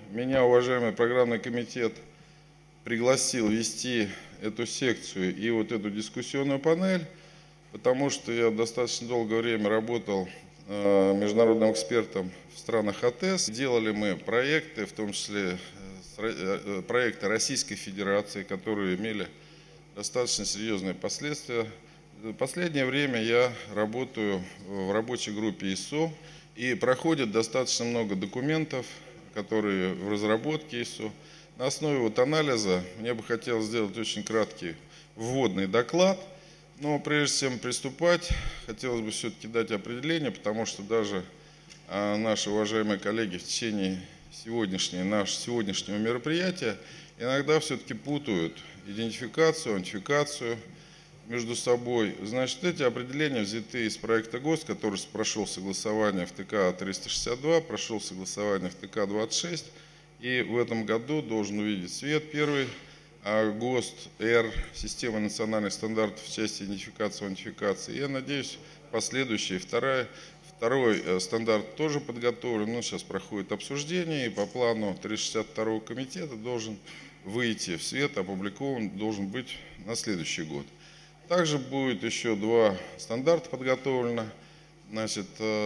меня уважаемый программный комитет пригласил вести эту секцию и вот эту дискуссионную панель, потому что я достаточно долгое время работал международным экспертом в странах АТЭС. Делали мы проекты, в том числе проекты Российской Федерации, которые имели достаточно серьезные последствия. В последнее время я работаю в рабочей группе ИСО, и проходит достаточно много документов, которые в разработке ИСО. На основе вот анализа мне бы хотелось сделать очень краткий вводный доклад, но прежде чем приступать, хотелось бы все-таки дать определение, потому что даже наши уважаемые коллеги в течение нашего сегодняшнего мероприятия иногда все-таки путают идентификацию, аутентификацию между собой. Значит, эти определения взяты из проекта ГОСТ, который прошел согласование в ТК-362, прошел согласование в ТК-26, и в этом году должен увидеть свет первый ГОСТ-Р, система национальных стандартов в части идентификации и аутентификации. Я надеюсь, последующие, второй стандарт тоже подготовлен, но сейчас проходит обсуждение, и по плану 362 комитета должен выйти в свет, опубликован должен быть на следующий год. Также будет еще два стандарта подготовлено, значит,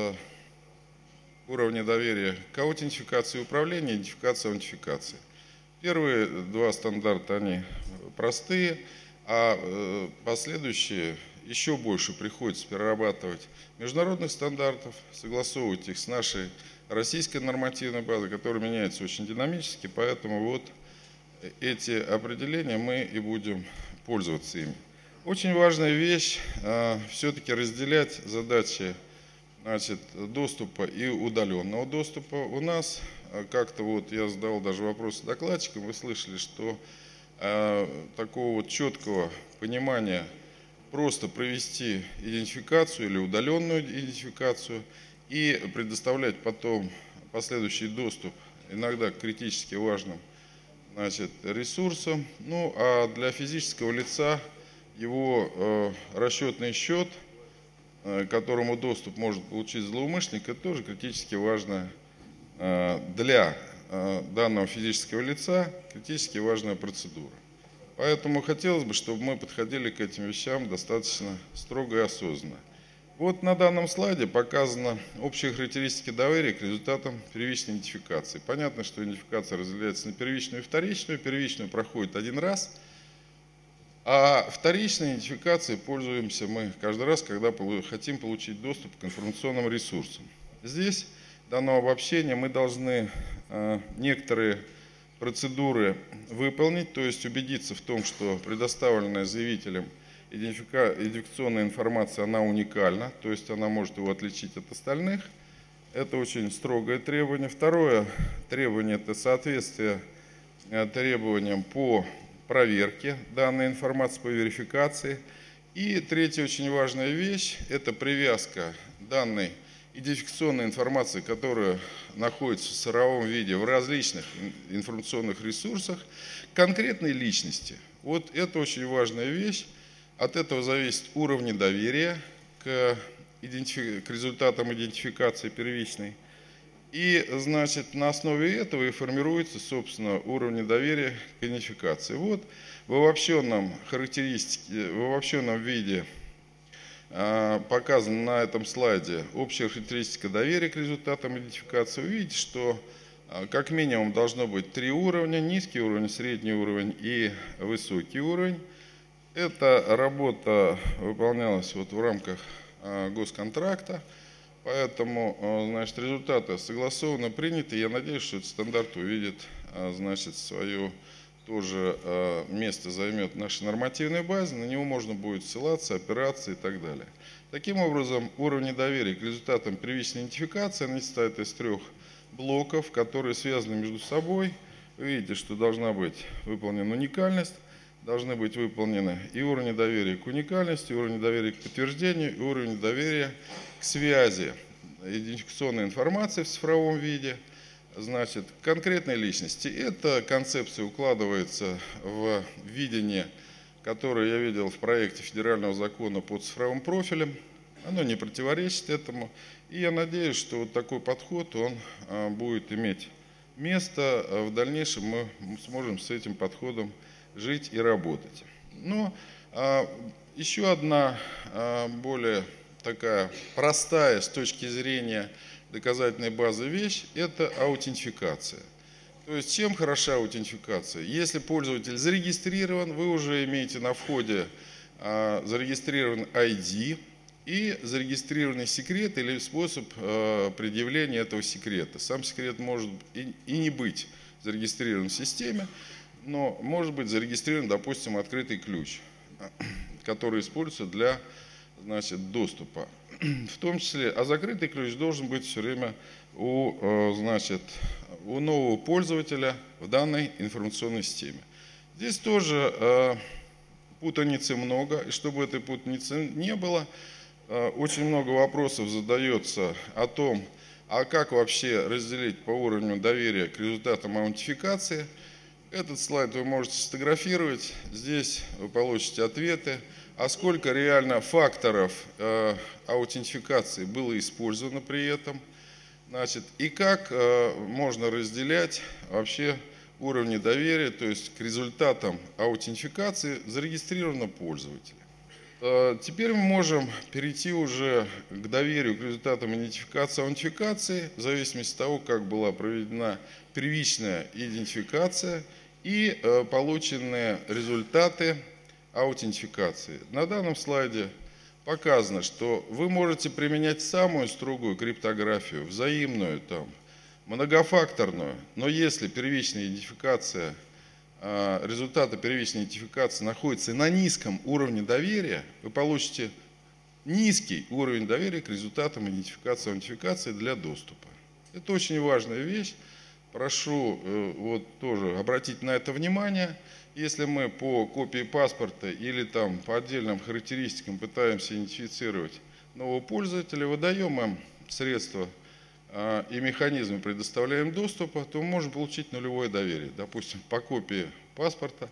уровня доверия к аутентификации управления, идентификации, аутентификации. Первые два стандарта, они простые, а последующие еще больше приходится перерабатывать международных стандартов, согласовывать их с нашей российской нормативной базой, которая меняется очень динамически, поэтому вот эти определения мы и будем пользоваться ими. Очень важная вещь все-таки разделять задачи, значит, доступа и удаленного доступа. У нас как-то вот я задал даже вопрос докладчикам, вы слышали, что такого вот четкого понимания просто провести идентификацию или удаленную идентификацию и предоставлять потом последующий доступ иногда к критически важным, значит, ресурсам. Ну а для физического лица его расчетный счет, которому доступ может получить злоумышленник, это тоже критически важно для данного физического лица, критически важная процедура. Поэтому хотелось бы, чтобы мы подходили к этим вещам достаточно строго и осознанно. Вот на данном слайде показаны общие характеристики доверия к результатам первичной идентификации. Понятно, что идентификация разделяется на первичную и вторичную. Первичную проходит один раз, а вторичной идентификацией пользуемся мы каждый раз, когда хотим получить доступ к информационным ресурсам. Здесь, данного обобщения, мы должны некоторые процедуры выполнить, то есть убедиться в том, что предоставленная заявителем идентификационная информация, она уникальна, то есть она может его отличить от остальных. Это очень строгое требование. Второе требование – это соответствие требованиям по проверке данной информации, по верификации. И третья очень важная вещь – это привязка данной идентификационной информации, которая находится в сыром виде в различных информационных ресурсах, к конкретной личности. Вот это очень важная вещь. От этого зависит уровень доверия к результатам идентификации первичной. И, значит, на основе этого и формируется, собственно, уровень доверия к идентификации. Вот в обобщенном виде показана на этом слайде общая характеристика доверия к результатам идентификации. Вы видите, что как минимум должно быть 3 уровня: низкий уровень, средний уровень и высокий уровень. Эта работа выполнялась вот в рамках госконтракта. Поэтому, значит, результаты согласованно приняты. Я надеюсь, что этот стандарт увидит, значит, свое тоже место займет в нашей нормативной базе. На него можно будет ссылаться, опираться и так далее. Таким образом, уровни доверия к результатам первичной идентификации, они состоят из 3 блоков, которые связаны между собой. Вы видите, что должна быть выполнена уникальность, должны быть выполнены и уровни доверия к уникальности, и уровни доверия к подтверждению, и уровень доверия к связи идентификационной информации в цифровом виде, значит, конкретной личности. Эта концепция укладывается в видение, которое я видел в проекте федерального закона по цифровым профилям. Оно не противоречит этому. И я надеюсь, что вот такой подход, он будет иметь место в дальнейшем мы сможем с этим подходом жить и работать. Но еще одна более такая простая с точки зрения доказательной базы вещь – это аутентификация. То есть чем хороша аутентификация? Если пользователь зарегистрирован, вы уже имеете на входе зарегистрирован ID и зарегистрированный секрет или способ предъявления этого секрета. Сам секрет может и не быть зарегистрирован в системе, но может быть зарегистрирован, допустим, открытый ключ, который используется для, доступа. В том числе, а закрытый ключ должен быть все время у нового пользователя в данной информационной системе. Здесь тоже путаницы много, и чтобы этой путаницы не было, очень много вопросов задается о том, а как вообще разделить по уровню доверия к результатам аутентификации. Этот слайд вы можете сфотографировать, здесь вы получите ответы, а сколько реально факторов аутентификации было использовано при этом, и как можно разделять вообще уровни доверия, то есть к результатам аутентификации зарегистрированного пользователя. Теперь мы можем перейти уже к доверию к результатам идентификации, аутентификации, в зависимости от того, как была проведена первичная идентификация и полученные результаты аутентификации. На данном слайде показано, что вы можете применять самую строгую криптографию, взаимную, многофакторную, но если первичная идентификация, результаты первичной идентификации находятся на низком уровне доверия, вы получите низкий уровень доверия к результатам идентификации и аутентификации для доступа. Это очень важная вещь. Прошу тоже обратить на это внимание. Если мы по копии паспорта или по отдельным характеристикам пытаемся идентифицировать нового пользователя, выдаем им средства и механизмы предоставляем доступа, то мы можем получить нулевое доверие. Допустим, по копии паспорта,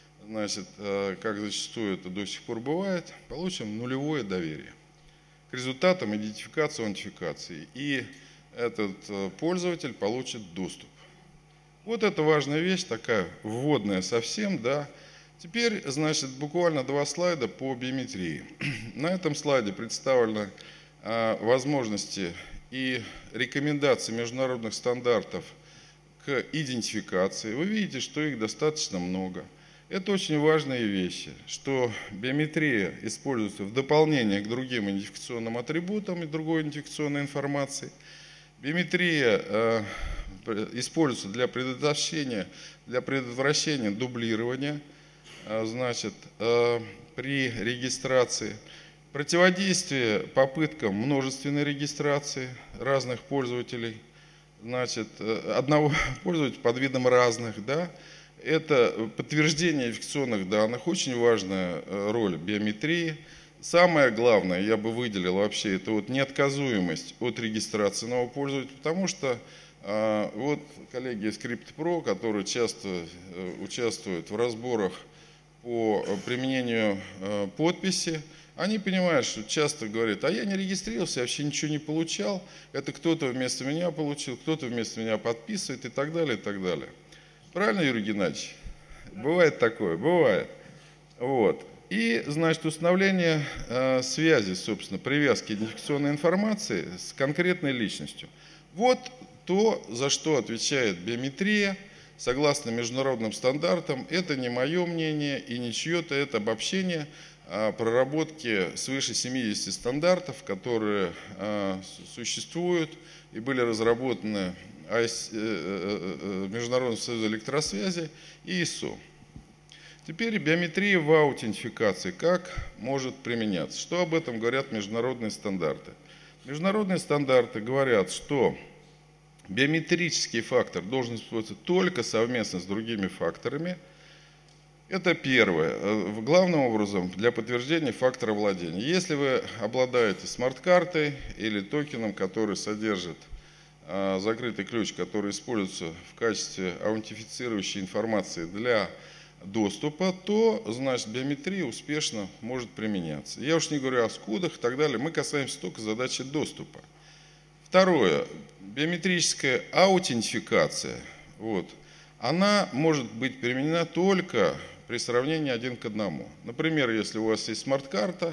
как зачастую это до сих пор бывает, получим нулевое доверие к результатам идентификации, аутентификации. И этот пользователь получит доступ. Вот это важная вещь, такая вводная совсем, да. Теперь, буквально 2 слайда по биометрии. На этом слайде представлены возможности и рекомендации международных стандартов к идентификации. Вы видите, что их достаточно много. Это очень важные вещи, что биометрия используется в дополнение к другим идентификационным атрибутам и другой идентификационной информации. Биометрия используется для предотвращения дублирования, при регистрации. Противодействие попыткам множественной регистрации разных пользователей, одного пользователя под видом разных, да. Это подтверждение идентификационных данных, очень важная роль биометрии. Самое главное, я бы выделил вообще, это неотказуемость от регистрации нового пользователя, потому что коллеги из CryptoPro, которые часто участвуют в разборах по применению подписи, они понимают, что часто говорят, а я не регистрировался, я вообще ничего не получал, это кто-то вместо меня получил, кто-то вместо меня подписывает и так далее, и так далее. Правильно, Юрий Геннадьевич? Бывает такое? Бывает. И, установление связи, собственно, привязки идентификационной информации с конкретной личностью. Вот то, за что отвечает биометрия, согласно международным стандартам. Это не мое мнение и не чье-то, это обобщение проработки свыше 70 стандартов, которые существуют и были разработаны Международным союзом электросвязи и ISO. Теперь биометрия в аутентификации. Как может применяться? Что об этом говорят международные стандарты? Международные стандарты говорят, что биометрический фактор должен использоваться только совместно с другими факторами. Это первое. Главным образом для подтверждения фактора владения. Если вы обладаете смарт-картой или токеном, который содержит закрытый ключ, который используется в качестве аутентифицирующей информации для доступа, то, биометрия успешно может применяться. Я уж не говорю о скудах и так далее, мы касаемся только задачи доступа. Второе. биометрическая аутентификация, вот, она может быть применена только при сравнении 1 к 1. Например, если у вас есть смарт-карта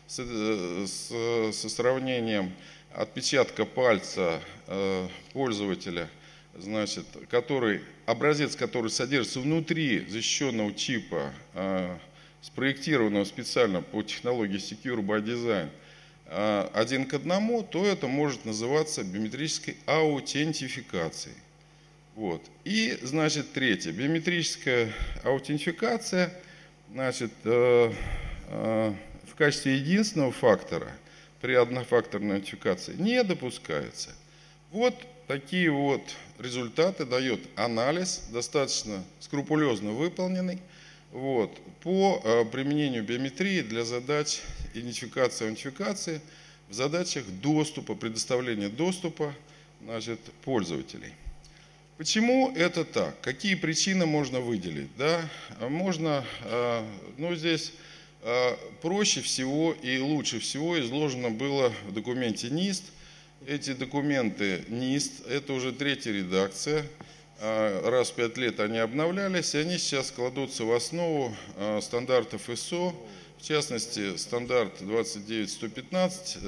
со сравнением отпечатка пальца пользователя, значит, образец, который содержится внутри защищенного чипа, спроектированного специально по технологии Secure by Design, 1 к 1, то это может называться биометрической аутентификацией. Вот. И, значит, третье. Биометрическая аутентификация, значит, в качестве единственного фактора при однофакторной аутентификации не допускается. Вот такие вот результаты дает анализ, достаточно скрупулезно выполненный, вот, по применению биометрии для задач идентификации и аутентификации в задачах доступа, предоставления доступа, значит, пользователей. Почему это так? Какие причины можно выделить? Да? Можно, ну, здесь проще всего и лучше всего изложено было в документе НИСТ. Эти документы НИСТ, это уже 3-я редакция, раз в 5 лет они обновлялись, и они сейчас кладутся в основу стандартов ISO, в частности, стандарт 29115,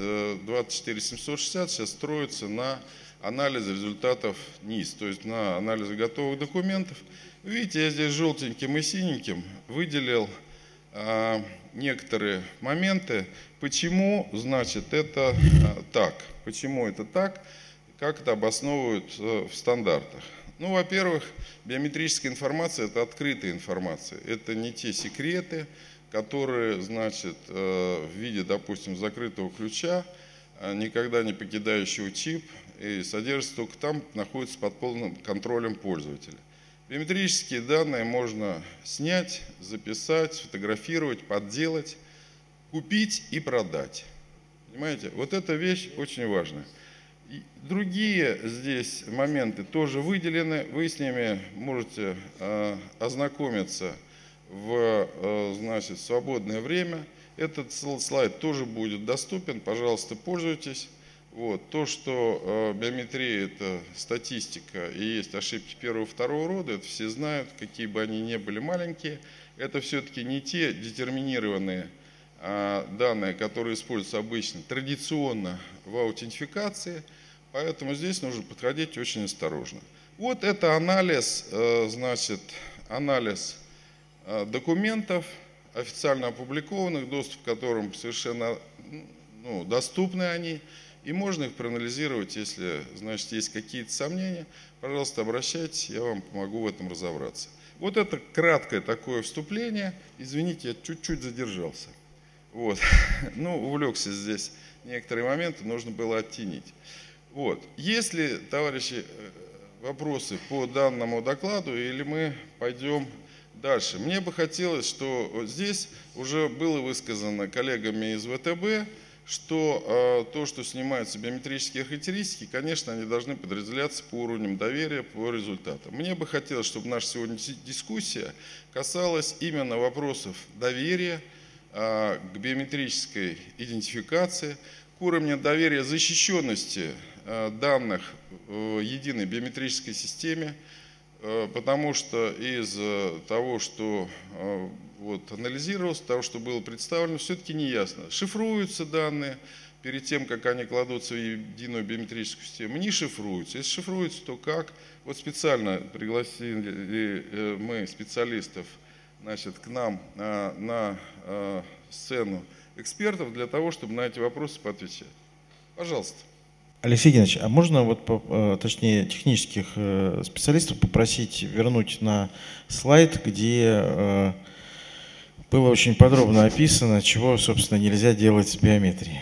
24760 сейчас строится на анализе результатов НИСТ, то есть на анализе готовых документов. Видите, я здесь желтеньким и синеньким выделил некоторые моменты, почему, значит, это так, почему это так, как это обосновывают в стандартах. Ну, во-первых, биометрическая информация – это открытая информация, это не те секреты, которые, значит, в виде, допустим, закрытого ключа, никогда не покидающего чип, и содержится только там, находится под полным контролем пользователя. Биометрические данные можно снять, записать, сфотографировать, подделать, купить и продать. Понимаете? Вот эта вещь очень важная. И другие здесь моменты тоже выделены, вы с ними можете ознакомиться в, значит, свободное время. Этот слайд тоже будет доступен, пожалуйста, пользуйтесь. Вот. То, что биометрия – это статистика и есть ошибки первого и второго рода, это все знают, какие бы они ни были маленькие. Это все-таки не те детерминированные данные, которые используются обычно традиционно в аутентификации, поэтому здесь нужно подходить очень осторожно. Вот это анализ, значит, анализ документов, официально опубликованных, доступ к которым совершенно доступны они, и можно их проанализировать, если, значит, есть какие-то сомнения, пожалуйста, обращайтесь, я вам помогу в этом разобраться. Вот это краткое такое вступление, извините, я чуть-чуть задержался. Вот. Ну, увлекся здесь некоторые моменты, нужно было оттенить. Вот. Есть ли, товарищи, вопросы по данному докладу, или мы пойдем дальше? Мне бы хотелось, что вот здесь уже было высказано коллегами из ВТБ, что то, что снимаются биометрические характеристики, конечно, они должны подразделяться по уровням доверия, по результатам. Мне бы хотелось, чтобы наша сегодняшняя дискуссия касалась именно вопросов доверия к биометрической идентификации, к уровню доверия защищенности данных в единой биометрической системе, потому что из того, что вот анализировалось, того, что было представлено, все-таки не ясно. Шифруются данные перед тем, как они кладутся в единую биометрическую систему, не шифруются. Если шифруются, то как? Вот специально пригласили мы специалистов, значит, к нам на сцену экспертов для того, чтобы на эти вопросы поотвечать. Пожалуйста. Алексей Геннадьевич, а можно, вот, точнее, технических специалистов попросить вернуть на слайд, где было очень подробно описано, чего, собственно, нельзя делать с биометрией?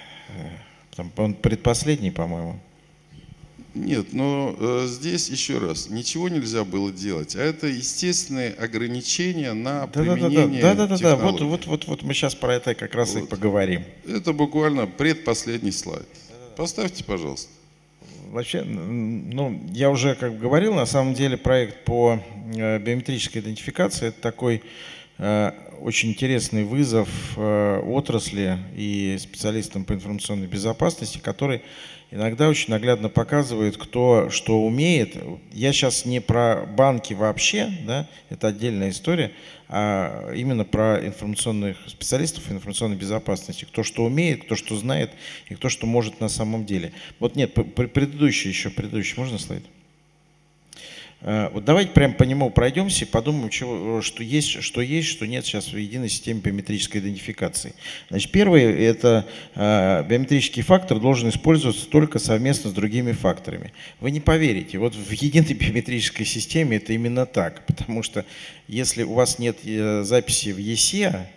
Он предпоследний, по-моему. Нет, но здесь еще раз, ничего нельзя было делать, а это естественные ограничения на применение технологий. Вот мы сейчас про это как раз и поговорим. Это буквально предпоследний слайд. Поставьте, пожалуйста. Вообще, ну, я уже как бы говорил, на самом деле проект по биометрической идентификации – это такой очень интересный вызов отрасли и специалистам по информационной безопасности, который иногда очень наглядно показывает, кто что умеет. Я сейчас не про банки вообще, да, это отдельная история, а именно про информационных специалистов информационной безопасности. Кто что умеет, кто что знает и кто что может на самом деле. Вот нет, предыдущий, можно слайд? Вот давайте прямо по нему пройдемся и подумаем, что есть, что нет сейчас в единой системе биометрической идентификации. Значит, первый – это биометрический фактор должен использоваться только совместно с другими факторами. Вы не поверите, вот в единой биометрической системе это именно так, потому что если у вас нет записи в ЕСЕ,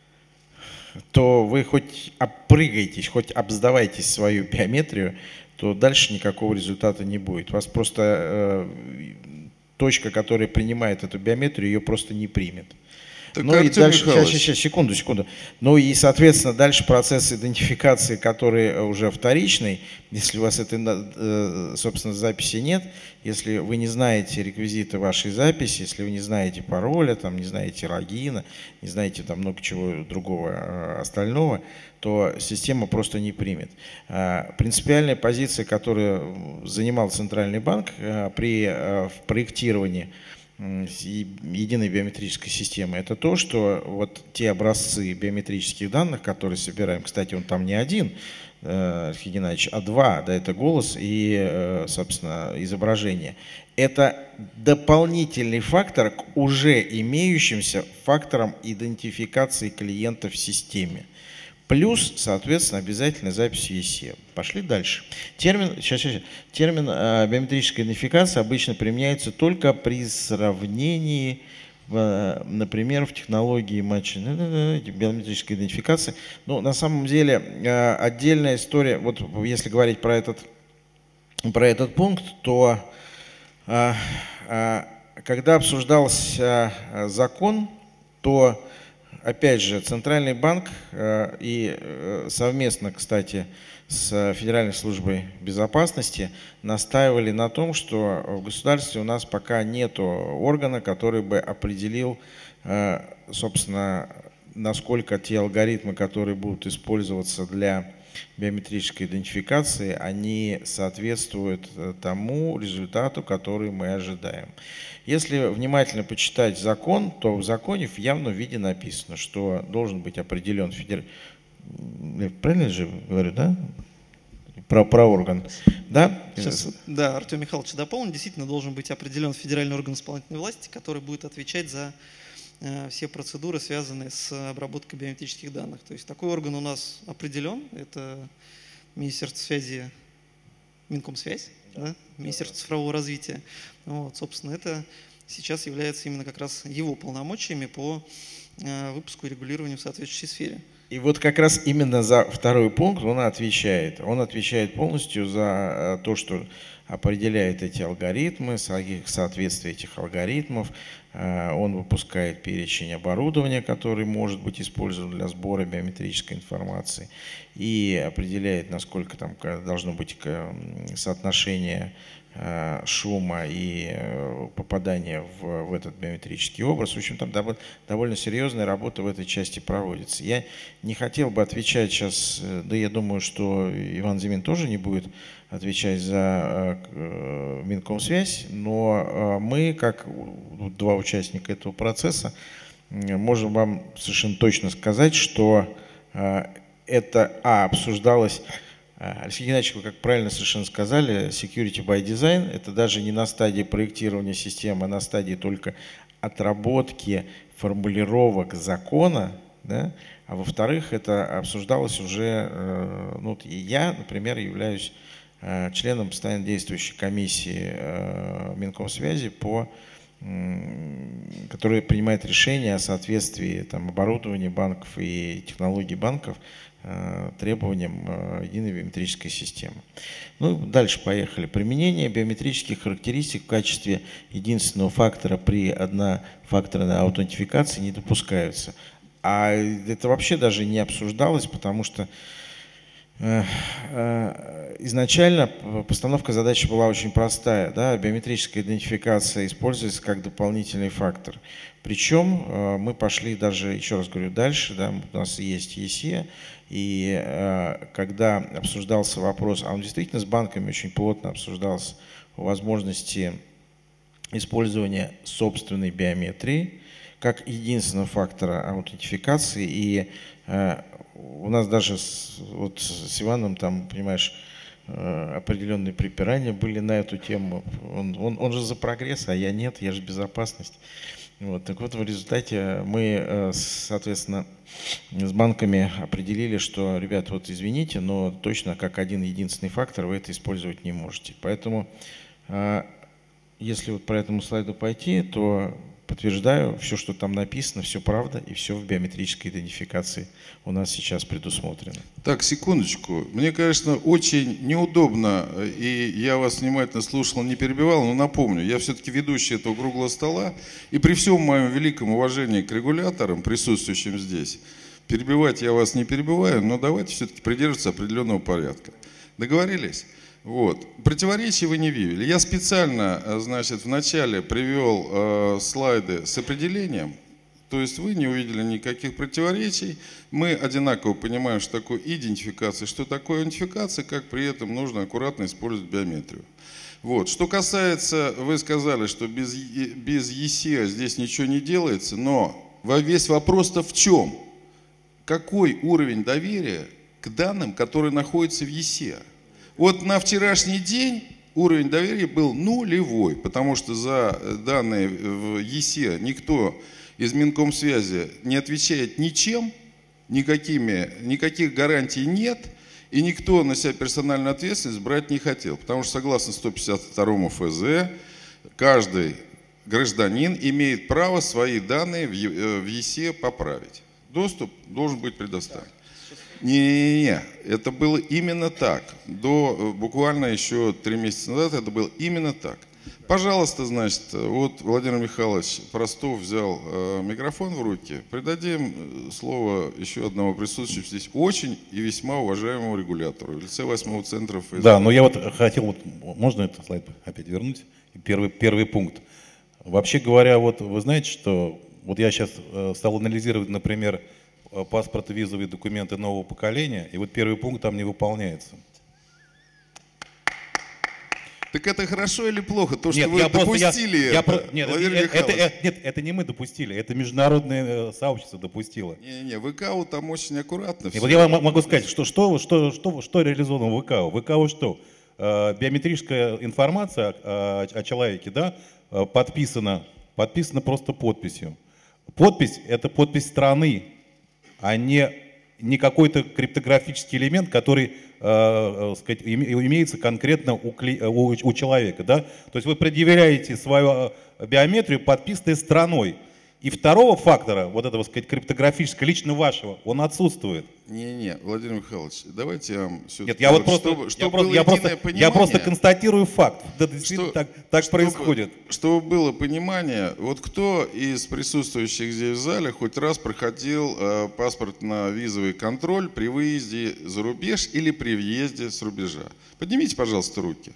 то вы хоть опрыгаетесь, хоть обсдавайтесь свою биометрию, то дальше никакого результата не будет. У вас просто точка, которая принимает эту биометрию, ее просто не примет. Так, ну и дальше, сейчас, секунду. Ну и, соответственно, дальше процесс идентификации, который уже вторичный, если у вас этой, собственно, записи нет, если вы не знаете реквизиты вашей записи, если вы не знаете пароля, там, не знаете логина, не знаете там много чего другого остального, то система просто не примет. Принципиальная позиция, которую занимал Центральный банк при проектировании единой биометрической системы, это то, что вот те образцы биометрических данных, которые собираем, кстати, он там не один, Алексей Геннадьевич, а два, да, это голос и, собственно, изображение. Это дополнительный фактор к уже имеющимся факторам идентификации клиента в системе. Плюс, соответственно, обязательно запись в ЕСЕ. Пошли дальше. Термин биометрическая идентификация обычно применяется только при сравнении, например, в технологии биометрической идентификации. Но на самом деле отдельная история, вот если говорить про этот пункт, то когда обсуждался закон, то опять же, Центральный банк и совместно, кстати, с Федеральной службой безопасности настаивали на том, что в государстве у нас пока нет органа, который бы определил, собственно, насколько те алгоритмы, которые будут использоваться для биометрической идентификации, они соответствуют тому результату, который мы ожидаем. Если внимательно почитать закон, то в законе в явном виде написано, что должен быть определен правильно же говорю, да? Про орган. Да? Сейчас, да, Артем Михайлович дополнит. Действительно должен быть определен федеральный орган исполнительной власти, который будет отвечать за все процедуры, связанные с обработкой биометрических данных. То есть такой орган у нас определен. Это Министерство связи, Минкомсвязь, да? Министерство цифрового развития. Вот, собственно, это сейчас является именно как раз его полномочиями по выпуску и регулированию в соответствующей сфере. И вот как раз именно за второй пункт он отвечает. Он отвечает полностью за то, что определяет эти алгоритмы, соответствие этих алгоритмов. Он выпускает перечень оборудования, который может быть использован для сбора биометрической информации, и определяет, насколько там должно быть соотношение шума и попадания в этот биометрический образ. В общем, там довольно серьезная работа в этой части проводится. Я не хотел бы отвечать сейчас, да я думаю, что Иван Зимин тоже не будет отвечать за Минкомсвязь, но мы, как два участника этого процесса, можем вам совершенно точно сказать, что это обсуждалось. Алексей Геннадьевич, вы как правильно совершенно сказали, security by design – это даже не на стадии проектирования системы, а на стадии только отработки формулировок закона, да? А во-вторых, это обсуждалось уже, ну, я, например, являюсь членом постоянно действующей комиссии Минкомсвязи, которая принимает решения о соответствии там, оборудования банков и технологий банков требованиям единой биометрической системы. Ну, дальше поехали. Применение биометрических характеристик в качестве единственного фактора при однофакторной аутентификации не допускаются. А это вообще даже не обсуждалось, потому что Изначально постановка задачи была очень простая. Да? Биометрическая идентификация используется как дополнительный фактор. Причем мы пошли даже, еще раз говорю, дальше. Да? У нас есть ЕСЕ, и когда обсуждался вопрос, а он действительно с банками очень плотно обсуждался, о возможности использования собственной биометрии как единственного фактора аутентификации. И у нас даже вот с Иваном, там, понимаешь, определенные припирания были на эту тему. Он же за прогресс, а я нет, я же безопасность. Вот, так вот, в результате мы, соответственно, с банками определили, что, ребят, вот извините, но точно как один единственный фактор вы это использовать не можете. Поэтому, если вот по этому слайду пойти, то подтверждаю, все, что там написано, все правда, и все в биометрической идентификации у нас сейчас предусмотрено. Так, секундочку. Мне, конечно, очень неудобно, и я вас внимательно слушал, не перебивал, но напомню, я все-таки ведущий этого круглого стола, и при всем моем великом уважении к регуляторам, присутствующим здесь, перебивать я вас не перебиваю, но давайте все-таки придерживаться определенного порядка. Договорились? Вот. Противоречий вы не видели. Я специально, значит, вначале привел слайды с определением, то есть вы не увидели никаких противоречий. Мы одинаково понимаем, что такое идентификация, что такое идентификация, как при этом нужно аккуратно использовать биометрию. Вот. Что касается, вы сказали, что без ЕСЕ здесь ничего не делается, но весь вопрос-то в чем? Какой уровень доверия к данным, которые находятся в ЕСЕ? Вот на вчерашний день уровень доверия был нулевой, потому что за данные в ЕСЕ никто из Минкомсвязи не отвечает ничем, никаких гарантий нет, и никто на себя персональную ответственность брать не хотел, потому что согласно 152 ФЗ каждый гражданин имеет право свои данные в ЕСЕ поправить. Доступ должен быть предоставлен. Не, это было именно так. До буквально еще 3 месяца назад это было именно так. Пожалуйста, значит, вот Владимир Михайлович Простов взял микрофон в руки. Придадим слово еще одного присутствующего здесь очень и весьма уважаемому регулятору в лице 8-го центра ФСБ. Да, но я вот хотел, можно этот слайд опять вернуть? Первый пункт. Вообще говоря, вот вы знаете, что вот я сейчас стал анализировать, например, паспорты, визовые документы нового поколения, и вот первый пункт там не выполняется. Так это хорошо или плохо? То, что Нет, вы допустили нет, это не мы допустили, это международное сообщество допустило. Не, ВКО там очень аккуратно. Вот я вам могу сказать, что реализовано в ВКО. В ВКО что? Биометрическая информация о человеке, да, подписана просто подписью. Подпись – это подпись страны, а не какой-то криптографический элемент, который сказать, имеется конкретно у человека. Да? То есть вы предъявляете свою биометрию, подписанной страной. И второго фактора, вот этого, сказать, криптографического, лично вашего, он отсутствует. Не, Владимир Михайлович, давайте я вам все-таки... Нет, я просто констатирую факт. Да, действительно так происходит. Чтобы было понимание, вот кто из присутствующих здесь в зале хоть раз проходил паспортно-визовый контроль при выезде за рубеж или при въезде с рубежа? Поднимите, пожалуйста, руки.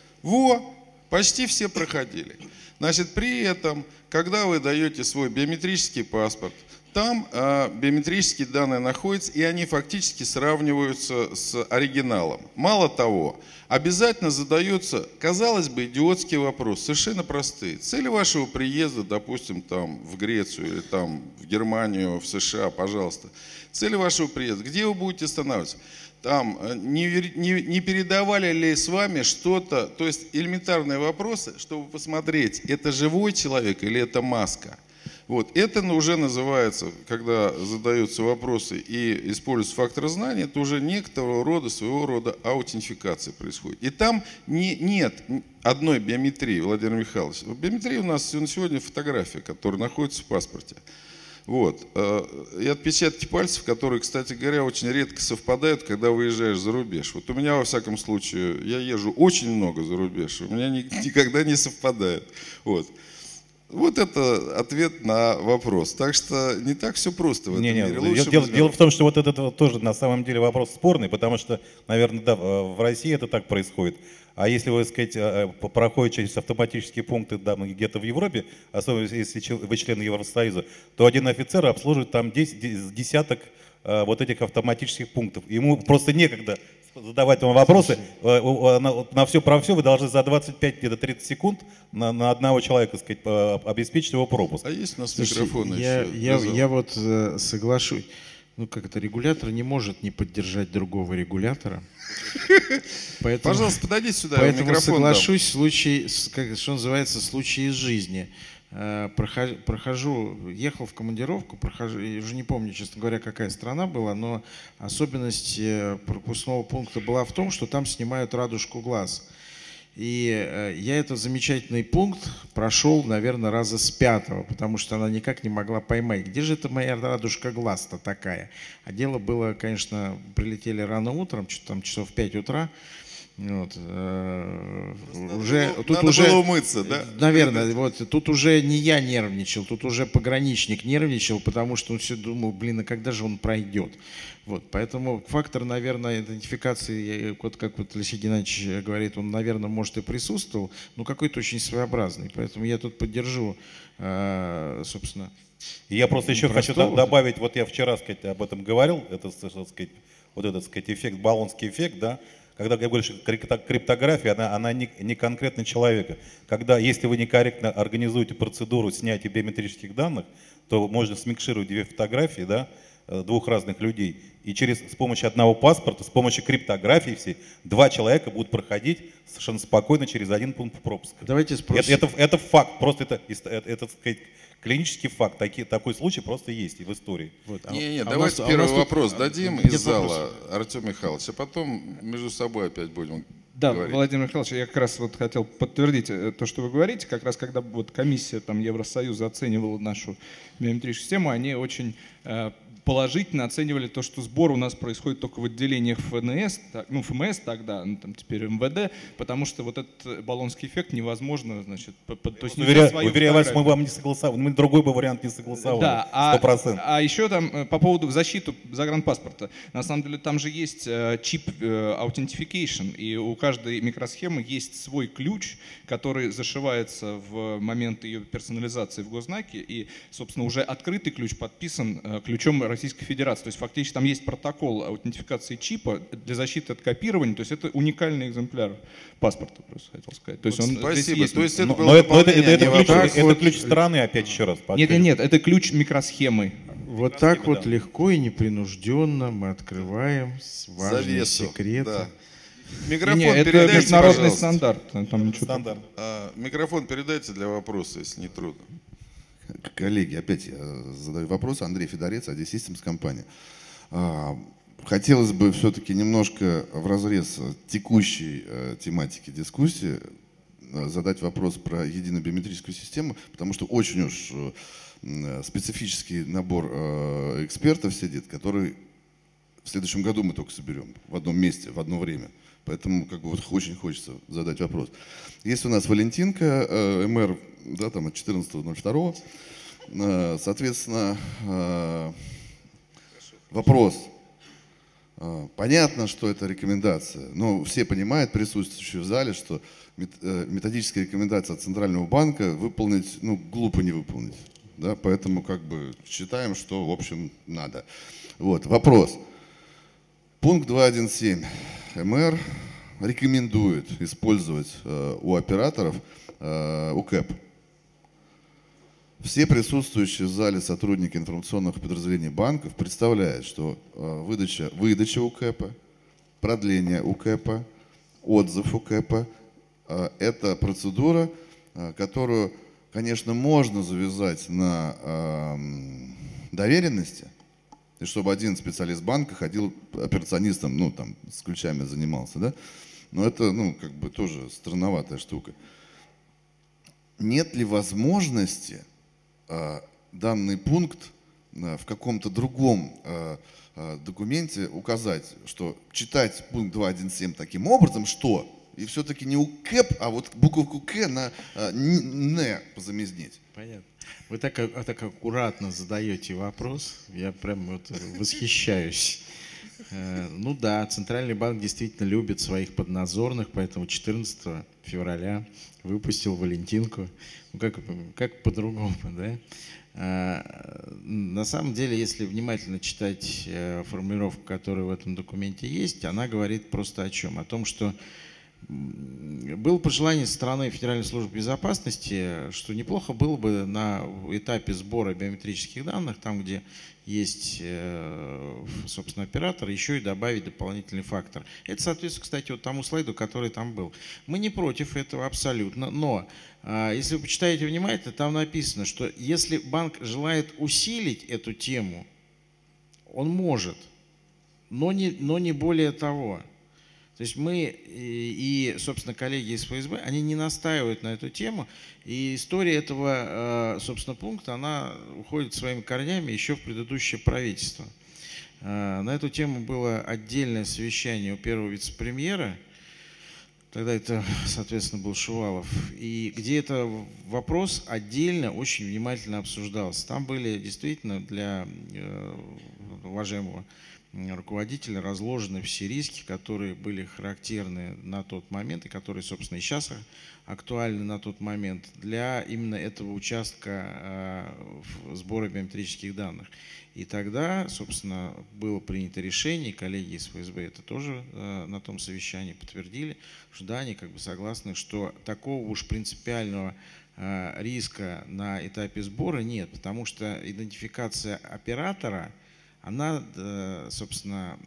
Почти все проходили. Значит, при этом, когда вы даете свой биометрический паспорт, там биометрические данные находятся, и они фактически сравниваются с оригиналом. Мало того, обязательно задается, казалось бы, идиотский вопрос, совершенно простые. Цели вашего приезда, допустим, там, в Грецию или там, в Германию, в США, пожалуйста. Цели вашего приезда, где вы будете останавливаться? Там не передавали ли с вами что-то, то есть элементарные вопросы, чтобы посмотреть, это живой человек или это маска. Вот. Это уже называется, когда задаются вопросы и используются факторы знания, это уже некоторого рода, своего рода аутентификация происходит. И там нет одной биометрии, Владимир Михайлович. В биометрии у нас на сегодня фотография, которая находится в паспорте. Вот. И отпечатки пальцев, которые, кстати говоря, очень редко совпадают, когда выезжаешь за рубеж. Вот у меня, во всяком случае, я езжу очень много за рубеж, у меня никогда не совпадает. Вот. Вот это ответ на вопрос. Так что не так все просто в этом Не-не, мире. Лучше дело в том, что вот это тоже на самом деле вопрос спорный, потому что, наверное, да, в России это так происходит. А если вы, так сказать, проходите через автоматические пункты да, где-то в Европе, особенно если вы члены Евросоюза, то один офицер обслуживает там десяток вот этих автоматических пунктов. Ему просто некогда задавать вам вопросы. На все про все вы должны за 25-30 секунд на одного человека, так сказать, обеспечить его пропуск. А есть у нас Слушайте, микрофоны я вот соглашусь. Ну, как это, регулятор не может не поддержать другого регулятора. Поэтому, Пожалуйста, подойдите сюда, поэтому микрофон соглашусь, в случае, как, что называется, случай из жизни. Ехал в командировку, я уже не помню, честно говоря, какая страна была, но особенность пропускного пункта была в том, что там снимают радужку глаз. И я этот замечательный пункт прошел, наверное, раза с 5-го, потому что она никак не могла поймать, где же это моя радужка глаз-то такая. А дело было, конечно, прилетели рано утром, что-то там часов в 5 утра. Вот, надо было умыться, да? Наверное, вот тут уже не я нервничал, тут уже пограничник нервничал, потому что он все думал, блин, а когда же он пройдет? Вот, поэтому фактор, наверное, идентификации, вот как вот Алексей Геннадьевич говорит, он, наверное, может и присутствовал, но какой-то очень своеобразный. Поэтому я тут поддержу, собственно. И я просто еще хочу добавить, вот я вчера, сказать, об этом говорил, это, сказать, вот этот, сказать, эффект, баллонский эффект, да, когда я говорю, что криптография, она не конкретно человека. Когда, если вы некорректно организуете процедуру снятия биометрических данных, то можно смикшировать две фотографии, да, двух разных людей, и с помощью одного паспорта, с помощью криптографии всей, два человека будут проходить совершенно спокойно через один пункт пропуска. Давайте спросим. Это факт, просто это сказать, клинический факт, такой случай просто есть и в истории. Вот. Давайте первый вопрос дадим из зала, Артем Михайлович, а потом между собой опять будем говорить. Владимир Михайлович, я как раз вот хотел подтвердить то, что вы говорите. Как раз когда вот комиссия там, Евросоюза оценивала нашу биометрическую систему, они очень положительно оценивали то, что сбор у нас происходит только в отделениях ФНС, ну ФМС тогда, ну, там теперь МВД, потому что вот этот баллонский эффект невозможно, значит, то есть уверяю вас, мы вам не согласовали, мы другой бы вариант не согласовали, да, 100%. А еще там по поводу защиты загранпаспорта, на самом деле там же есть чип authentication, и у каждой микросхемы есть свой ключ, который зашивается в момент ее персонализации в госзнаке, и, собственно, уже открытый ключ подписан ключом Российской Федерации. То есть фактически там есть протокол аутентификации чипа для защиты от копирования. То есть это уникальный экземпляр паспорта, просто хотел сказать. То есть он, спасибо. То есть это было это ключ страны, опять еще раз. Нет, это ключ микросхемы. Вот так вот легко и непринужденно мы открываем важный секрет. Да. Микрофон это передайте, международный пожалуйста. стандарт. Там Стандарт. Микрофон передайте для вопроса, если не трудно. Коллеги, опять я задаю вопрос. Андрей Федорец, AD Systems компания. Хотелось бы все-таки немножко вразрез текущей тематики дискуссии задать вопрос про единую биометрическую систему, потому что очень уж специфический набор экспертов сидит, который в следующем году мы только соберем в одном месте, в одно время. Поэтому как бы вот очень хочется задать вопрос. Есть у нас Валентинка, МР, да, там от 14.02. Соответственно, вопрос. Понятно, что это рекомендация, но все понимают, присутствующие в зале, что методическая рекомендация от Центрального банка выполнить, ну, глупо не выполнить. Да, поэтому как бы считаем, что в общем надо. Вот, вопрос. Пункт 2.1.7. МР рекомендует использовать у операторов УКЭП. Все присутствующие в зале сотрудники информационных подразделений банков представляют, что выдача УКЭПа, продление УКЭПа, отзыв УКЭПа – это процедура, которую, конечно, можно завязать на доверенности, и чтобы один специалист банка ходил операционистом, ну, там, с ключами занимался, да? Но это, ну, как бы тоже странноватая штука. Нет ли возможности данный пункт в каком-то другом документе указать, что читать пункт 2.1.7 таким образом, что И все-таки не УКЭП, а вот буковку К на «не» позаменить. Понятно. Вы так аккуратно задаете вопрос, я прям вот восхищаюсь. Ну да, Центральный банк действительно любит своих поднадзорных, поэтому 14 февраля выпустил Валентинку. Ну как по-другому, да? На самом деле, если внимательно читать формулировку, которая в этом документе есть, она говорит просто о чем? О том, что было пожелание со стороны Федеральной службы безопасности, что неплохо было бы на этапе сбора биометрических данных, там, где есть, собственно, оператор, еще и добавить дополнительный фактор. Это соответствует, кстати, вот тому слайду, который там был. Мы не против этого абсолютно, но если вы почитаете внимательно, там написано, что если банк желает усилить эту тему, он может, но не более того. То есть мы и, собственно, коллеги из ФСБ, они не настаивают на эту тему. И история этого, собственно, пункта, она уходит своими корнями еще в предыдущее правительство. На эту тему было отдельное совещание у первого вице-премьера, тогда это, соответственно, был Шувалов, и где этот вопрос отдельно очень внимательно обсуждался. Там были действительно для уважаемого руководителя разложены все риски, которые были характерны на тот момент и которые, собственно, и сейчас актуальны на тот момент для именно этого участка сбора биометрических данных. И тогда, собственно, было принято решение, коллеги из ФСБ это тоже на том совещании подтвердили, что да, они как бы согласны, что такого уж принципиального риска на этапе сбора нет, потому что идентификация оператора, она, собственно,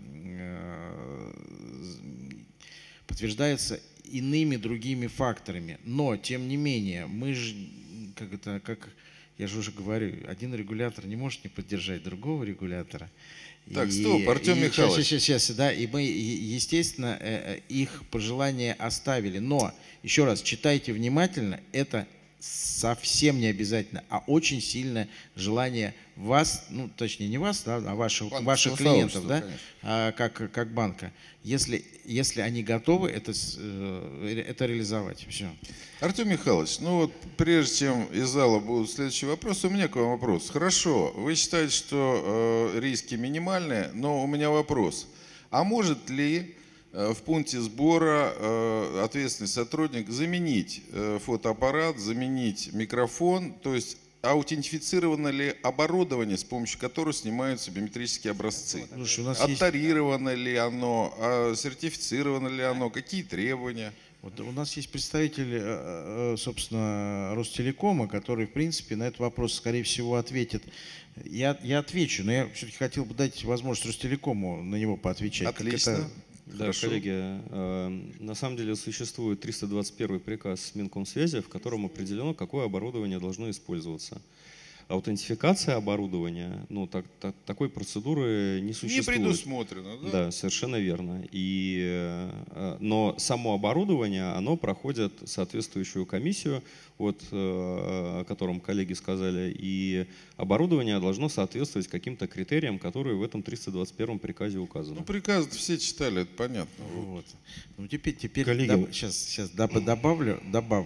подтверждается иными другими факторами. Но, тем не менее, мы же, как я же уже говорю, один регулятор не может не поддержать другого регулятора. Так, стоп, Артем Михайлович. Сейчас, да, и мы, естественно, их пожелания оставили. Но, еще раз, читайте внимательно, это совсем не обязательно, а очень сильное желание вас, ну точнее не вас, да, а ваших клиентов, да, как банка, если они готовы это реализовать. Все. Артем Михайлович, ну вот прежде чем из зала будут следующие вопросы, у меня к вам вопрос. Хорошо, вы считаете, что риски минимальные, но у меня вопрос. А может ли в пункте сбора ответственный сотрудник заменить фотоаппарат, заменить микрофон, то есть аутентифицировано ли оборудование, с помощью которого снимаются биометрические образцы? Слушай, у нас Оттарировано ли оно, сертифицировано ли оно, какие требования? Вот у нас есть представитель, собственно, Ростелекома, который, в принципе, на этот вопрос, скорее всего, ответит. Я отвечу, но я все-таки хотел бы дать возможность Ростелекому на него поотвечать. Отлично. Да, Хорошо. коллеги, на самом деле существует 321 приказ Минкомсвязи, в котором определено, какое оборудование должно использоваться. Аутентификация оборудования, ну, такой процедуры не существует. Не предусмотрено, да? Да, совершенно верно. Но само оборудование, оно проходит соответствующую комиссию, вот, о котором коллеги сказали, и оборудование должно соответствовать каким-то критериям, которые в этом 321 приказе указаны. Ну, приказ все читали, это понятно. Вот. Ну, теперь Коллеги. сейчас добавлю.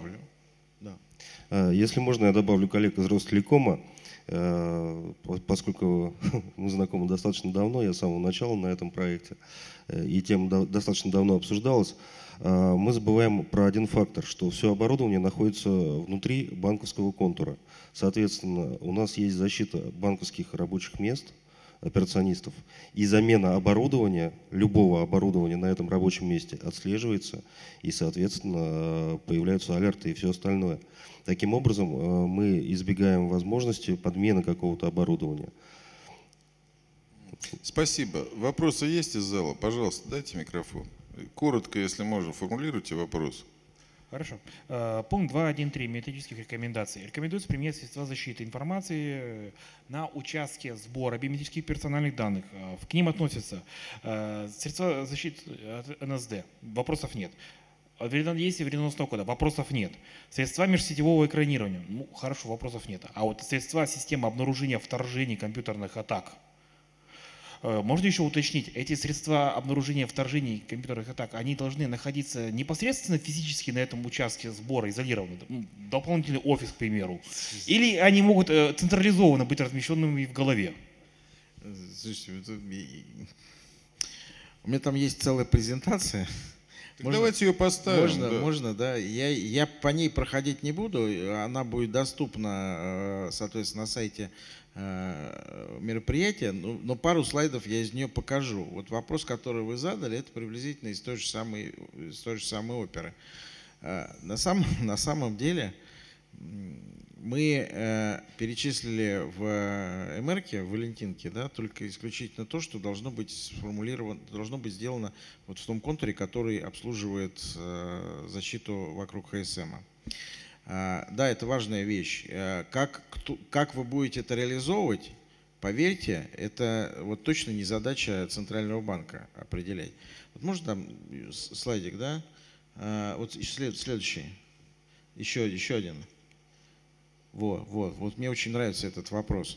Да. Если можно, я добавлю коллег из Ростелекома, поскольку мы знакомы достаточно давно, я с самого начала на этом проекте, и тема достаточно давно обсуждалась, мы забываем про один фактор, что все оборудование находится внутри банковского контура. Соответственно, у нас есть защита банковских рабочих мест, операционистов, и замена оборудования, любого оборудования на этом рабочем месте отслеживается, и, соответственно, появляются алерты и все остальное. Таким образом, мы избегаем возможности подмены какого-то оборудования. Спасибо. Вопросы есть из зала? Пожалуйста, дайте микрофон. Коротко, если можно, формулируйте вопрос. Хорошо. Пункт 2.1.3 методических рекомендаций. Рекомендуется применять средства защиты информации на участке сбора биометрических персональных данных. К ним относятся средства защиты от НСД. Вопросов нет. Вредоносные вредоносного кода. Вопросов нет. Средства межсетевого экранирования. Ну, хорошо, вопросов нет. А вот средства системы обнаружения вторжений компьютерных атак. Можно еще уточнить, эти средства обнаружения вторжений компьютерных атак, они должны находиться непосредственно физически на этом участке сбора, изолированно, дополнительный офис, к примеру, или они могут централизованно быть размещенными в голове? Слушайте, у меня там есть целая презентация. Давайте ее поставим. Можно, да. Я по ней проходить не буду. Она будет доступна, соответственно, на сайте мероприятия. Но пару слайдов я из нее покажу. Вот вопрос, который вы задали, это приблизительно из той же самой оперы. На самом деле мы перечислили в МРКе, в Валентинке, да, только исключительно то, что должно быть сформулировано, должно быть сделано вот в том контуре, который обслуживает защиту вокруг ХСМ. Да, это важная вещь. Как вы будете это реализовывать, поверьте, это вот точно не задача Центрального банка определять. Вот можно там слайдик, да? Вот следующий. Еще один. Вот мне очень нравится этот вопрос.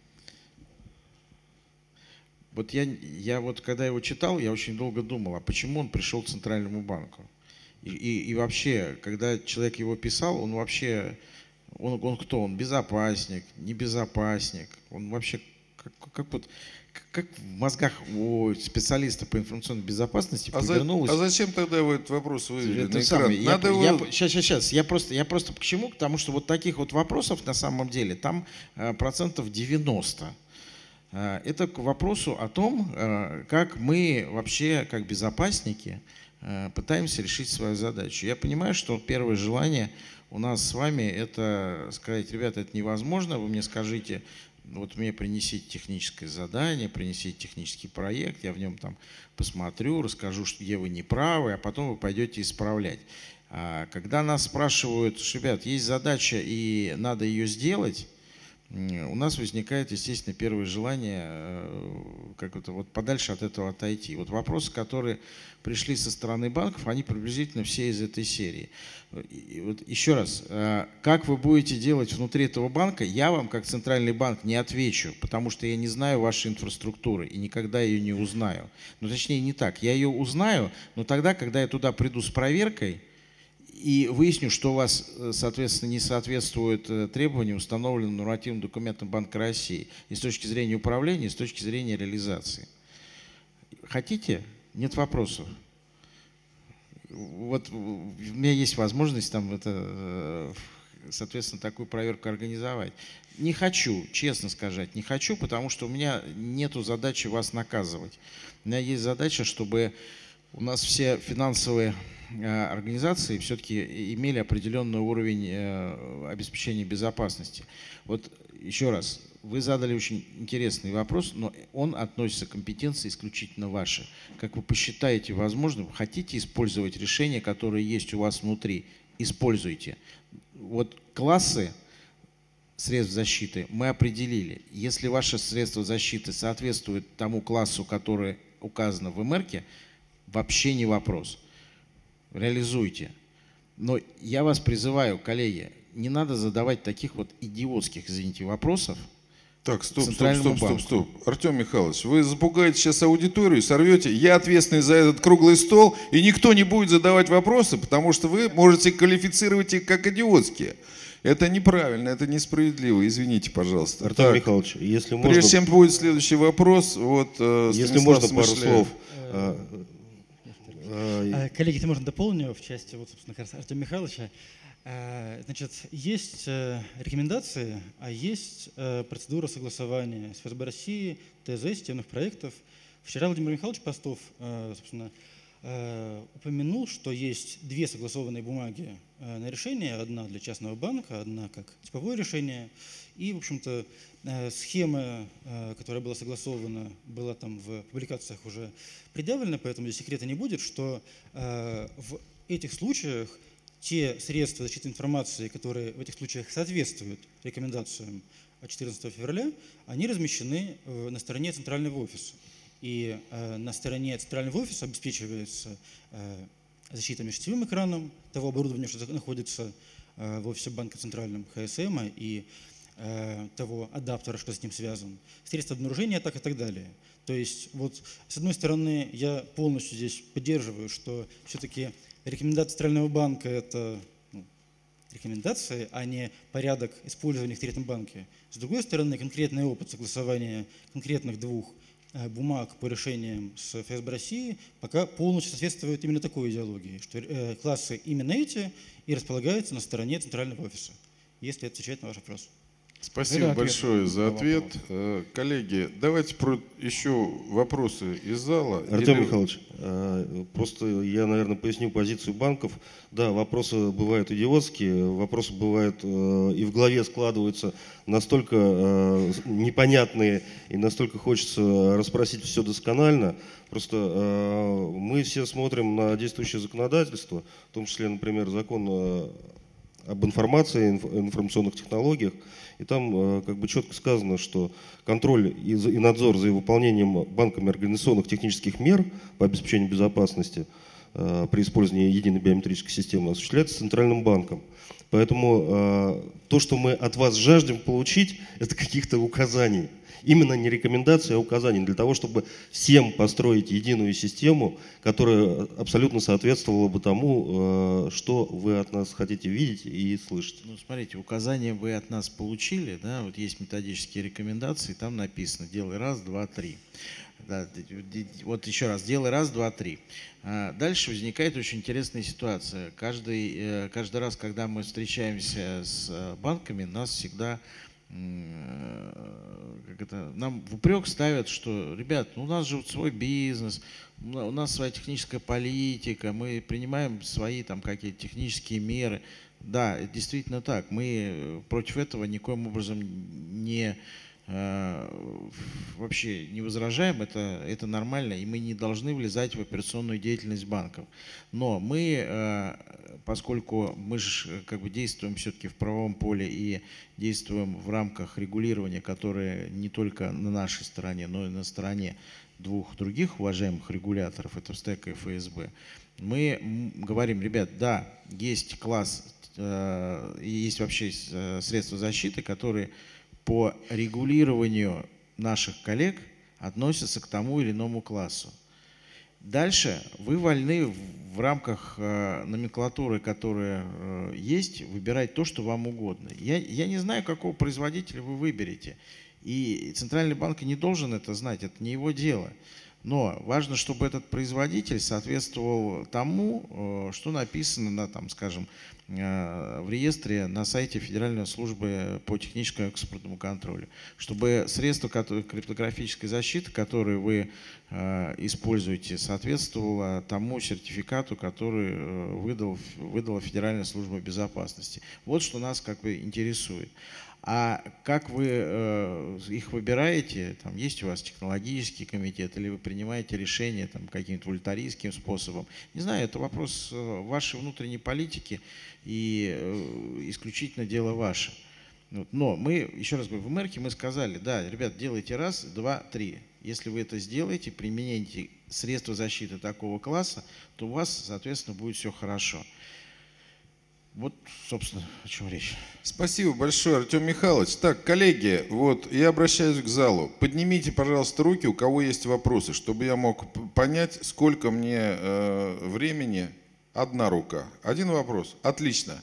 Вот я вот когда его читал, я очень долго думал, а почему он пришел к Центральному банку? И вообще, когда человек его писал, он вообще, он кто? Он безопасник, не безопасник? Он вообще, как в мозгах у специалиста по информационной безопасности повернулось? А зачем тогда вы этот вопрос вывели на экран? Сейчас. Я просто к чему? Потому что вот таких вот вопросов на самом деле там процентов 90%. Это к вопросу о том, как мы вообще, как безопасники, пытаемся решить свою задачу. Я понимаю, что первое желание у нас с вами это сказать: ребята, это невозможно, вы мне скажите, вот мне принесите техническое задание, принесите технический проект, я в нем там посмотрю, расскажу, где вы не правы, а потом вы пойдете исправлять. Когда нас спрашивают: ребят, есть задача и надо ее сделать, у нас возникает, естественно, первое желание как-то вот подальше от этого отойти. Вот вопросы, которые пришли со стороны банков, они приблизительно все из этой серии. И вот еще раз, как вы будете делать внутри этого банка, я вам как Центральный банк не отвечу, потому что я не знаю вашей инфраструктуры и никогда ее не узнаю. Ну, точнее, не так. Я ее узнаю, но тогда, когда я туда приду с проверкой, и выясню, что у вас, соответственно, не соответствует требованиям, установленным нормативным документом Банка России и с точки зрения управления, и с точки зрения реализации. Хотите? Нет вопросов. Вот у меня есть возможность там соответственно, такую проверку организовать. Не хочу, честно сказать, не хочу, потому что у меня нету задачи вас наказывать. У меня есть задача, чтобы у нас все финансовые организации все-таки имели определенный уровень обеспечения безопасности. Вот еще раз, вы задали очень интересный вопрос, но он относится к компетенции исключительно вашей. Как вы посчитаете возможным, хотите использовать решения, которые есть у вас внутри, используйте. Вот классы средств защиты мы определили. Если ваше средство защиты соответствует тому классу, который указано в МРКе, вообще не вопрос. Реализуйте. Но я вас призываю, коллеги, не надо задавать таких вот идиотских, извините, вопросов. Так, стоп. Артем Михайлович, вы запугаете сейчас аудиторию, сорвете. Я ответственный за этот круглый стол, и никто не будет задавать вопросы, потому что вы можете квалифицировать их как идиотские. Это неправильно, это несправедливо. Извините, пожалуйста. Артем Михайлович, если можно... Прежде чем будет следующий вопрос, если можно, пару слов. Коллеги, если можно, дополню в части, собственно, Артема Михайловича. Значит, есть рекомендации, а есть процедура согласования с ФСБ России, ТЗ, системных проектов. Вчера Владимир Михайлович Постов, собственно, упомянул, что есть две согласованные бумаги на решение. Одна для частного банка, одна как типовое решение. И, в общем-то, схема, которая была согласована, была там в публикациях уже предъявлена, поэтому здесь секрета не будет, что в этих случаях те средства защиты информации, которые в этих случаях соответствуют рекомендациям от 14 февраля, они размещены на стороне центрального офиса. И на стороне центрального офиса обеспечивается защита межсетевым экраном того оборудования, что находится в офисе банка центральном ХСМ, и того адаптера, что с ним связан, средства обнаружения атак и так далее. То есть вот с одной стороны я полностью здесь поддерживаю, что все-таки рекомендация Центрального банка – это рекомендации, а не порядок использования в третьем банке. С другой стороны, конкретный опыт согласования конкретных двух бумаг по решениям с ФСБ России пока полностью соответствует именно такой идеологии, что классы именно эти и располагаются на стороне центрального офиса, если это отвечает на ваш вопрос. Спасибо большое за ответ. Коллеги, давайте еще вопросы из зала. Артем Михайлович, просто я, наверное, поясню позицию банков. Да, вопросы бывают идиотские, вопросы бывают и в голове складываются настолько непонятные, и настолько хочется расспросить все досконально. Просто мы все смотрим на действующее законодательство, в том числе, например, закон об информации, информационных технологиях, и там как бы четко сказано, что контроль и надзор за выполнением банками организационных технических мер по обеспечению безопасности при использовании единой биометрической системы осуществляется Центральным банком. Поэтому то, что мы от вас жаждем получить, это каких-то указаний. Именно не рекомендации, а указания для того, чтобы всем построить единую систему, которая абсолютно соответствовала бы тому, что вы от нас хотите видеть и слышать. Ну, смотрите, указания вы от нас получили, да, вот есть методические рекомендации, там написано «делай раз, два, три». Да, вот еще раз, делай раз, два, три. Дальше возникает очень интересная ситуация. Каждый раз, когда мы встречаемся с банками, нас всегда нам в упрек ставят, что, ребят, у нас же вот свой бизнес, у нас своя техническая политика, мы принимаем свои там какие-то технические меры. Да, это действительно так. Мы против этого никоим образом вообще не возражаем, это нормально, и мы не должны влезать в операционную деятельность банков. Но мы, поскольку мы же как бы действуем все-таки в правовом поле и действуем в рамках регулирования, которое не только на нашей стороне, но и на стороне двух других уважаемых регуляторов, это СТЭК и ФСБ, мы говорим, ребят, да, есть класс, есть вообще средства защиты, которые по регулированию наших коллег относятся к тому или иному классу. Дальше вы вольны в рамках номенклатуры, которая есть, выбирать то, что вам угодно. Я не знаю, какого производителя вы выберете. И Центральный банк не должен это знать, это не его дело. Но важно, чтобы этот производитель соответствовал тому, что написано там, скажем, в реестре на сайте Федеральной службы по техническому экспортному контролю. Чтобы средство криптографической защиты, которое вы используете, соответствовало тому сертификату, который выдала Федеральная служба безопасности. Вот что нас как бы интересует. А как вы их выбираете, там есть у вас технологический комитет, или вы принимаете решения каким-то волюнтаристским способом, не знаю, это вопрос вашей внутренней политики и исключительно дело ваше. Но мы, еще раз говорю, в Мерке мы сказали, да, ребят, делайте раз, два, три. Если вы это сделаете, применяете средства защиты такого класса, то у вас, соответственно, будет все хорошо. Вот, собственно, о чем речь. Спасибо большое, Артем Михайлович. Так, коллеги, вот я обращаюсь к залу. Поднимите, пожалуйста, руки, у кого есть вопросы, чтобы я мог понять, сколько мне времени. Одна рука. Один вопрос. Отлично.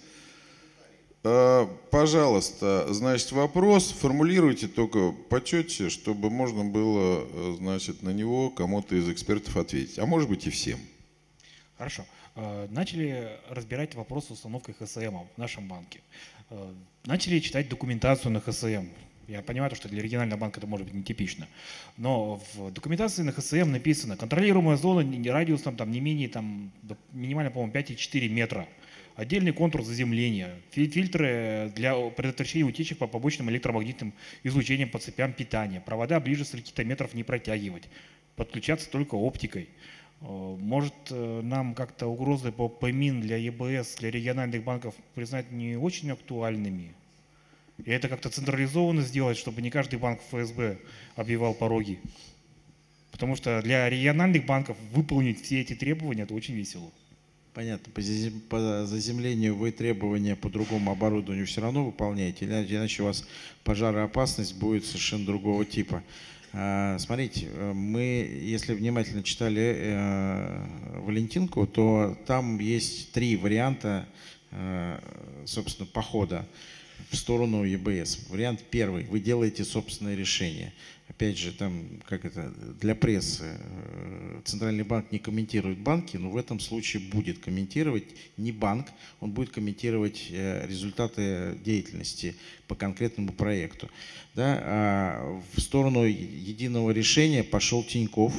Пожалуйста, значит, вопрос формулируйте только почетче, чтобы можно было, значит, на него кому-то из экспертов ответить. А может быть и всем. Хорошо. Начали разбирать вопрос с установкой ХСМ в нашем банке. Начали читать документацию на ХСМ. Я понимаю, что для регионального банка это может быть нетипично. Но в документации на ХСМ написано, контролируемая зона радиусом не менее, минимально, по-моему, 5,4 метра. Отдельный контур заземления, фильтры для предотвращения утечек по побочным электромагнитным излучениям по цепям питания, провода ближе 40 метров не протягивать, подключаться только оптикой. Может, нам как-то угрозы по ПМИН для ЕБС, для региональных банков признать не очень актуальными? И это как-то централизованно сделать, чтобы не каждый банк ФСБ обвивал пороги? Потому что для региональных банков выполнить все эти требования – это очень весело. Понятно. По заземлению вы требования по другому оборудованию все равно выполняете, иначе у вас пожароопасность будет совершенно другого типа. Смотрите, мы, если внимательно читали Валентинку, то там есть 3 варианта, собственно, похода в сторону ЕБС. Вариант первый. Вы делаете собственное решение. Опять же, там, как это, для прессы Центральный банк не комментирует банки, но в этом случае будет комментировать не банк, он будет комментировать результаты деятельности по конкретному проекту. Да? А в сторону единого решения пошел Тинькофф.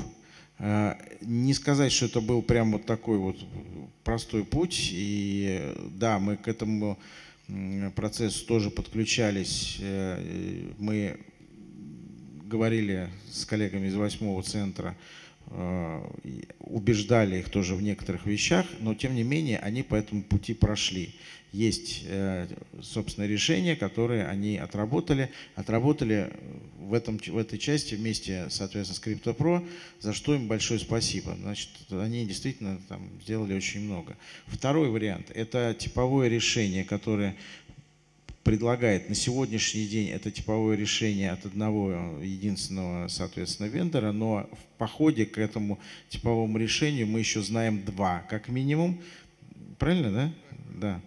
Не сказать, что это был прям вот такой вот простой путь. И да, мы к этому процессу тоже подключались. Мы говорили с коллегами из 8-го центра, убеждали их тоже в некоторых вещах, но тем не менее они по этому пути прошли. Есть, собственно, решения, которые они отработали в этой части вместе, соответственно, с CryptoPro, за что им большое спасибо. Значит, они действительно там сделали очень много. Второй вариант – это типовое решение, которое предлагает на сегодняшний день это типовое решение от одного единственного, соответственно, вендора, но в походе к этому типовому решению мы еще знаем 2, как минимум. Правильно, да? Да.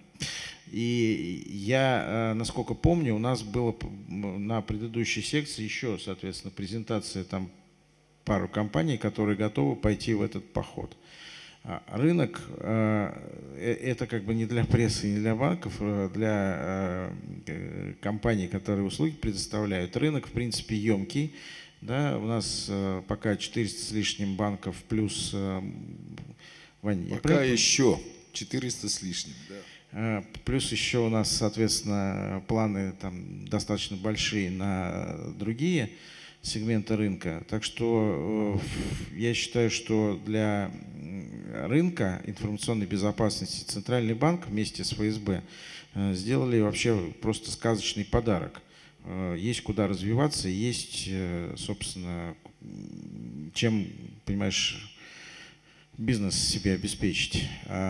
И я, насколько помню, у нас было на предыдущей секции еще, соответственно, презентация там пару компаний, которые готовы пойти в этот поход. Рынок – это как бы не для прессы, не для банков, а для компаний, которые услуги предоставляют. Рынок, в принципе, емкий. Да, у нас пока 400 с лишним банков плюс… Вань, пока еще 400 с лишним, да. Плюс еще у нас, соответственно, планы там достаточно большие на другие сегменты рынка. Так что я считаю, что для рынка информационной безопасности Центральный банк вместе с ФСБ сделали вообще просто сказочный подарок. Есть куда развиваться, есть, собственно, чем, понимаешь, бизнес себе обеспечить.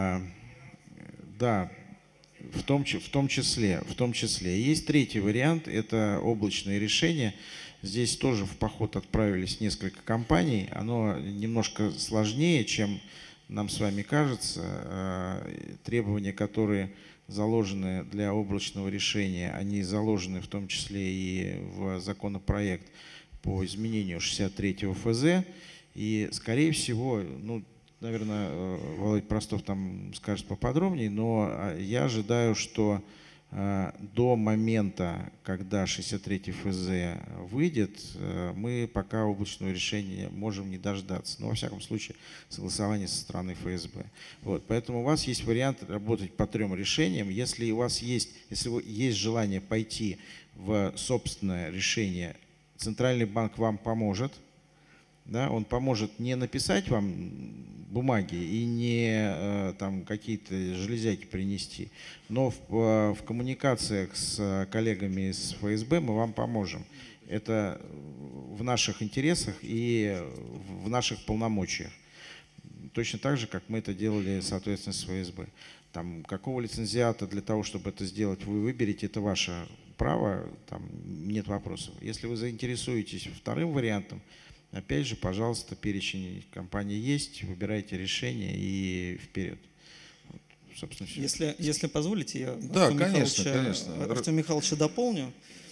Да, в том числе. Есть третий вариант, это облачные решения. Здесь тоже в поход отправились несколько компаний. Оно немножко сложнее, чем нам с вами кажется. Требования, которые заложены для облачного решения, они заложены в том числе и в законопроект по изменению 63-го ФЗ. И, скорее всего, ну, наверное, Володя Простов там скажет поподробнее, но я ожидаю, что до момента, когда 63-й ФЗ выйдет, мы пока облачного решения можем не дождаться. Но, во всяком случае, согласование со стороны ФСБ. Вот, поэтому у вас есть вариант работать по 3 решениям. Если у вас есть желание пойти в собственное решение, Центральный банк вам поможет. Да, он поможет не написать вам бумаги и не там какие-то железяки принести, но в коммуникациях с коллегами из ФСБ мы вам поможем. Это в наших интересах и в наших полномочиях. Точно так же, как мы это делали, соответственно, с ФСБ. Там, какого лицензиата для того, чтобы это сделать, вы выберете, это ваше право, там нет вопросов. Если вы заинтересуетесь вторым вариантом, опять же, пожалуйста, перечень компаний есть, выбирайте решение и вперед. Вот, собственно, все. Если позволите, я да, конечно. Артема Михайловича дополню.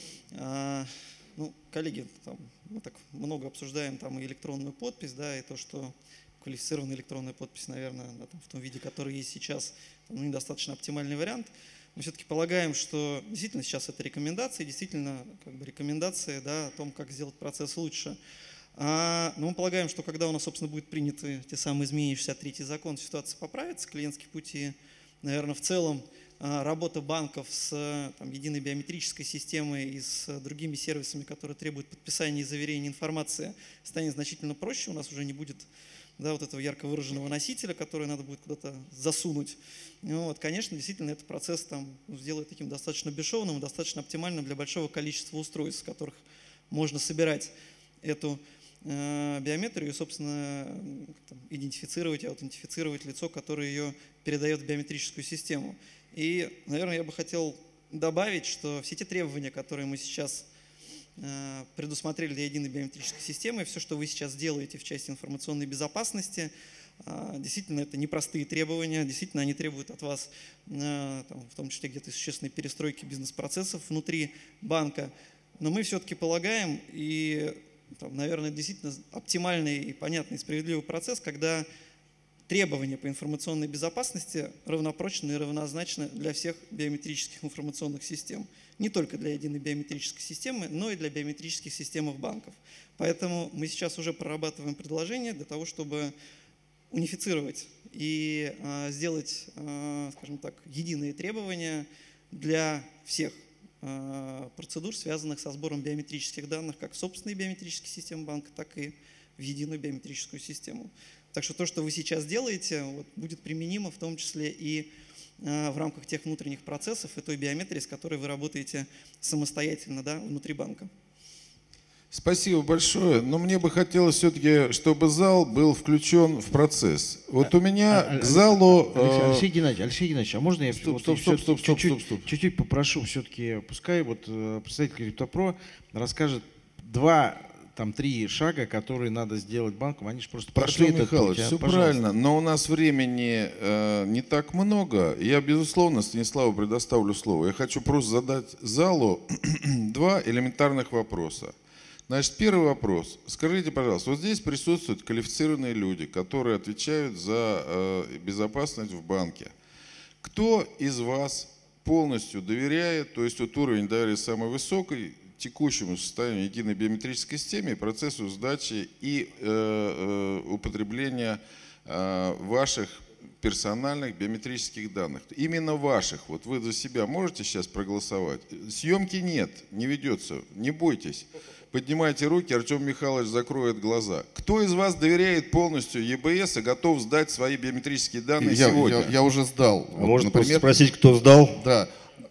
Ну, коллеги, там, мы так много обсуждаем там и электронную подпись, да, и то, что квалифицированная электронная подпись, наверное, да, там, в том виде, который есть сейчас, там, недостаточно оптимальный вариант. Мы все-таки полагаем, что действительно сейчас это рекомендации, действительно как бы рекомендации, да, о том, как сделать процесс лучше. Но мы полагаем, что когда у нас, собственно, будут приняты те самые изменения 63-й закон, ситуация поправится, клиентские пути, наверное, в целом работа банков с там, единой биометрической системой и с другими сервисами, которые требуют подписания и заверения информации, станет значительно проще. У нас уже не будет, да, вот этого ярко выраженного носителя, который надо будет куда-то засунуть. Вот, конечно, действительно, этот процесс там, сделает таким достаточно бесшовным и достаточно оптимальным для большого количества устройств, с которых можно собирать эту биометрию и, собственно, идентифицировать и аутентифицировать лицо, которое ее передает в биометрическую систему. И, наверное, я бы хотел добавить, что все те требования, которые мы сейчас предусмотрели для единой биометрической системы, все, что вы сейчас делаете в части информационной безопасности, действительно, это непростые требования, действительно, они требуют от вас, в том числе где-то существенной перестройки бизнес-процессов внутри банка. Но мы все-таки полагаем, и, наверное, действительно оптимальный и понятный, и справедливый процесс, когда требования по информационной безопасности равнопрочны и равнозначны для всех биометрических информационных систем. Не только для единой биометрической системы, но и для биометрических систем банков. Поэтому мы сейчас уже прорабатываем предложение для того, чтобы унифицировать и сделать, скажем так, единые требования для всех процедур, связанных со сбором биометрических данных, как в собственной биометрической системе банка, так и в единую биометрическую систему. Так что то, что вы сейчас делаете, будет применимо в том числе и в рамках тех внутренних процессов и той биометрии, с которой вы работаете самостоятельно, да, внутри банка. Спасибо большое. Но мне бы хотелось все-таки, чтобы зал был включен в процесс. Вот у меня к залу... Алексей Геннадьевич, а можно я чуть-чуть попрошу все-таки, пускай представитель Криптопро расскажет 2-3 шага, которые надо сделать банком, они же просто прошли Артем этот Михайлович, путь. все правильно, но у нас времени не так много. Я, безусловно, Станиславу предоставлю слово. Я хочу просто задать залу 2 элементарных вопроса. Значит, первый вопрос. Скажите, пожалуйста, вот здесь присутствуют квалифицированные люди, которые отвечают за безопасность в банке. Кто из вас полностью доверяет, то есть уровень доверия самый высокий, текущему состоянию единой биометрической системы, процессу сдачи и употребления ваших персональных биометрических данных? Именно ваших. Вот вы за себя можете сейчас проголосовать? Съемки нет, не ведется. Не бойтесь. Поднимайте руки, Артем Михайлович закроет глаза. Кто из вас доверяет полностью ЕБС и готов сдать свои биометрические данные сегодня? Я уже сдал. Можно просто спросить, кто сдал? Да.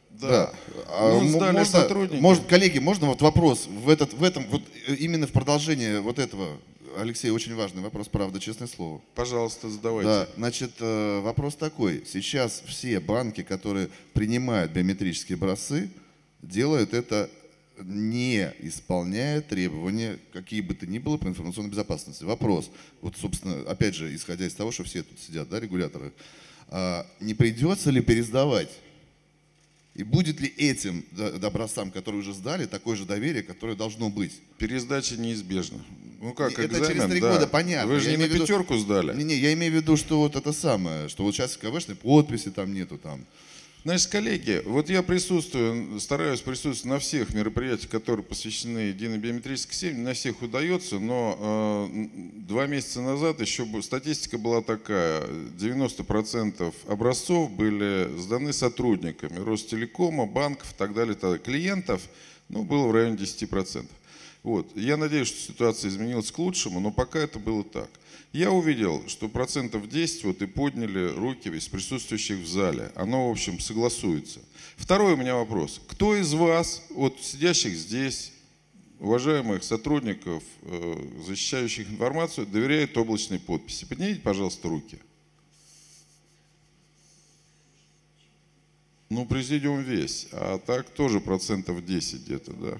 Сдали сотрудники. Коллеги, можно вопрос именно в продолжение этого, Алексей, очень важный вопрос, правда, честное слово. Пожалуйста, задавайте. Да, значит, вопрос такой. Сейчас все банки, которые принимают биометрические образцы, делают это, не исполняя требования, какие бы то ни было, по информационной безопасности. Вопрос, собственно, опять же, исходя из того, что все тут сидят, да, регуляторы, не придется ли пересдавать? И будет ли этим образцам, которые уже сдали, такое же доверие, которое должно быть? Пересдача неизбежна. Ну как, это экзамен, через 3 года, понятно. Вы же не на пятерку сдали. Не, я имею в виду, что это самое, что сейчас КВшной подписи там нету там. Значит, коллеги, я стараюсь присутствовать на всех мероприятиях, которые посвящены единой биометрической системе, на всех удается, но 2 месяца назад еще статистика была такая, 90% образцов были сданы сотрудниками Ростелекома, банков и так далее, клиентов, было в районе 10%. Я надеюсь, что ситуация изменилась к лучшему, но пока это было так. Я увидел, что 10% и подняли руки из присутствующих в зале. Оно, в общем, согласуется. Второй у меня вопрос. Кто из вас, сидящих здесь, уважаемых сотрудников, защищающих информацию, доверяет облачной подписи? Поднимите, пожалуйста, руки. Президиум весь, а так тоже 10% где-то, да.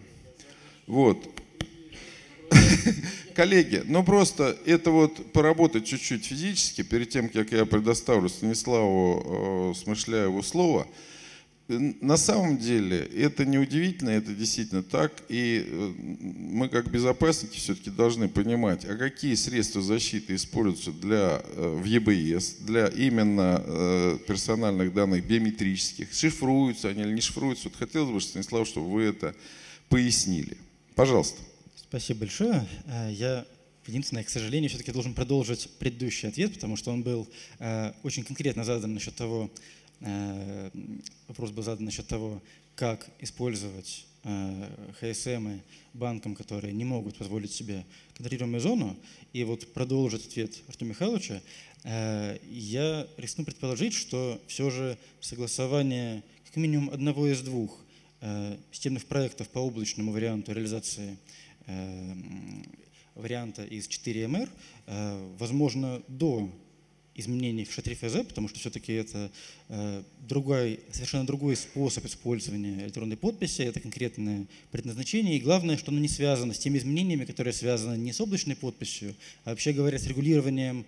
Коллеги, просто это поработать чуть-чуть физически, перед тем, как я предоставлю Станиславу Смышляеву слово. На самом деле это не удивительно, это действительно так. И мы как безопасники все-таки должны понимать, а какие средства защиты используются в ЕБС, для именно персональных данных биометрических. Шифруются они или не шифруются. Хотелось бы, Станислав, чтобы вы это пояснили. Пожалуйста. Спасибо большое. Я, единственное, к сожалению, все-таки должен продолжить предыдущий ответ, потому что он был очень конкретно задан насчет того, вопрос был задан насчет того, как использовать ХСМы банкам, которые не могут позволить себе контролируемую зону. И продолжить ответ Артема Михайловича, я рискну предположить, что все же согласование как минимум одного из 2 системных проектов по облачному варианту реализации варианта из 4МР, возможно, до изменений в ША3ФЗ, потому что все-таки это совершенно другой способ использования электронной подписи, это конкретное предназначение, и главное, что оно не связано с теми изменениями, которые связаны не с облачной подписью, а вообще говоря, с регулированием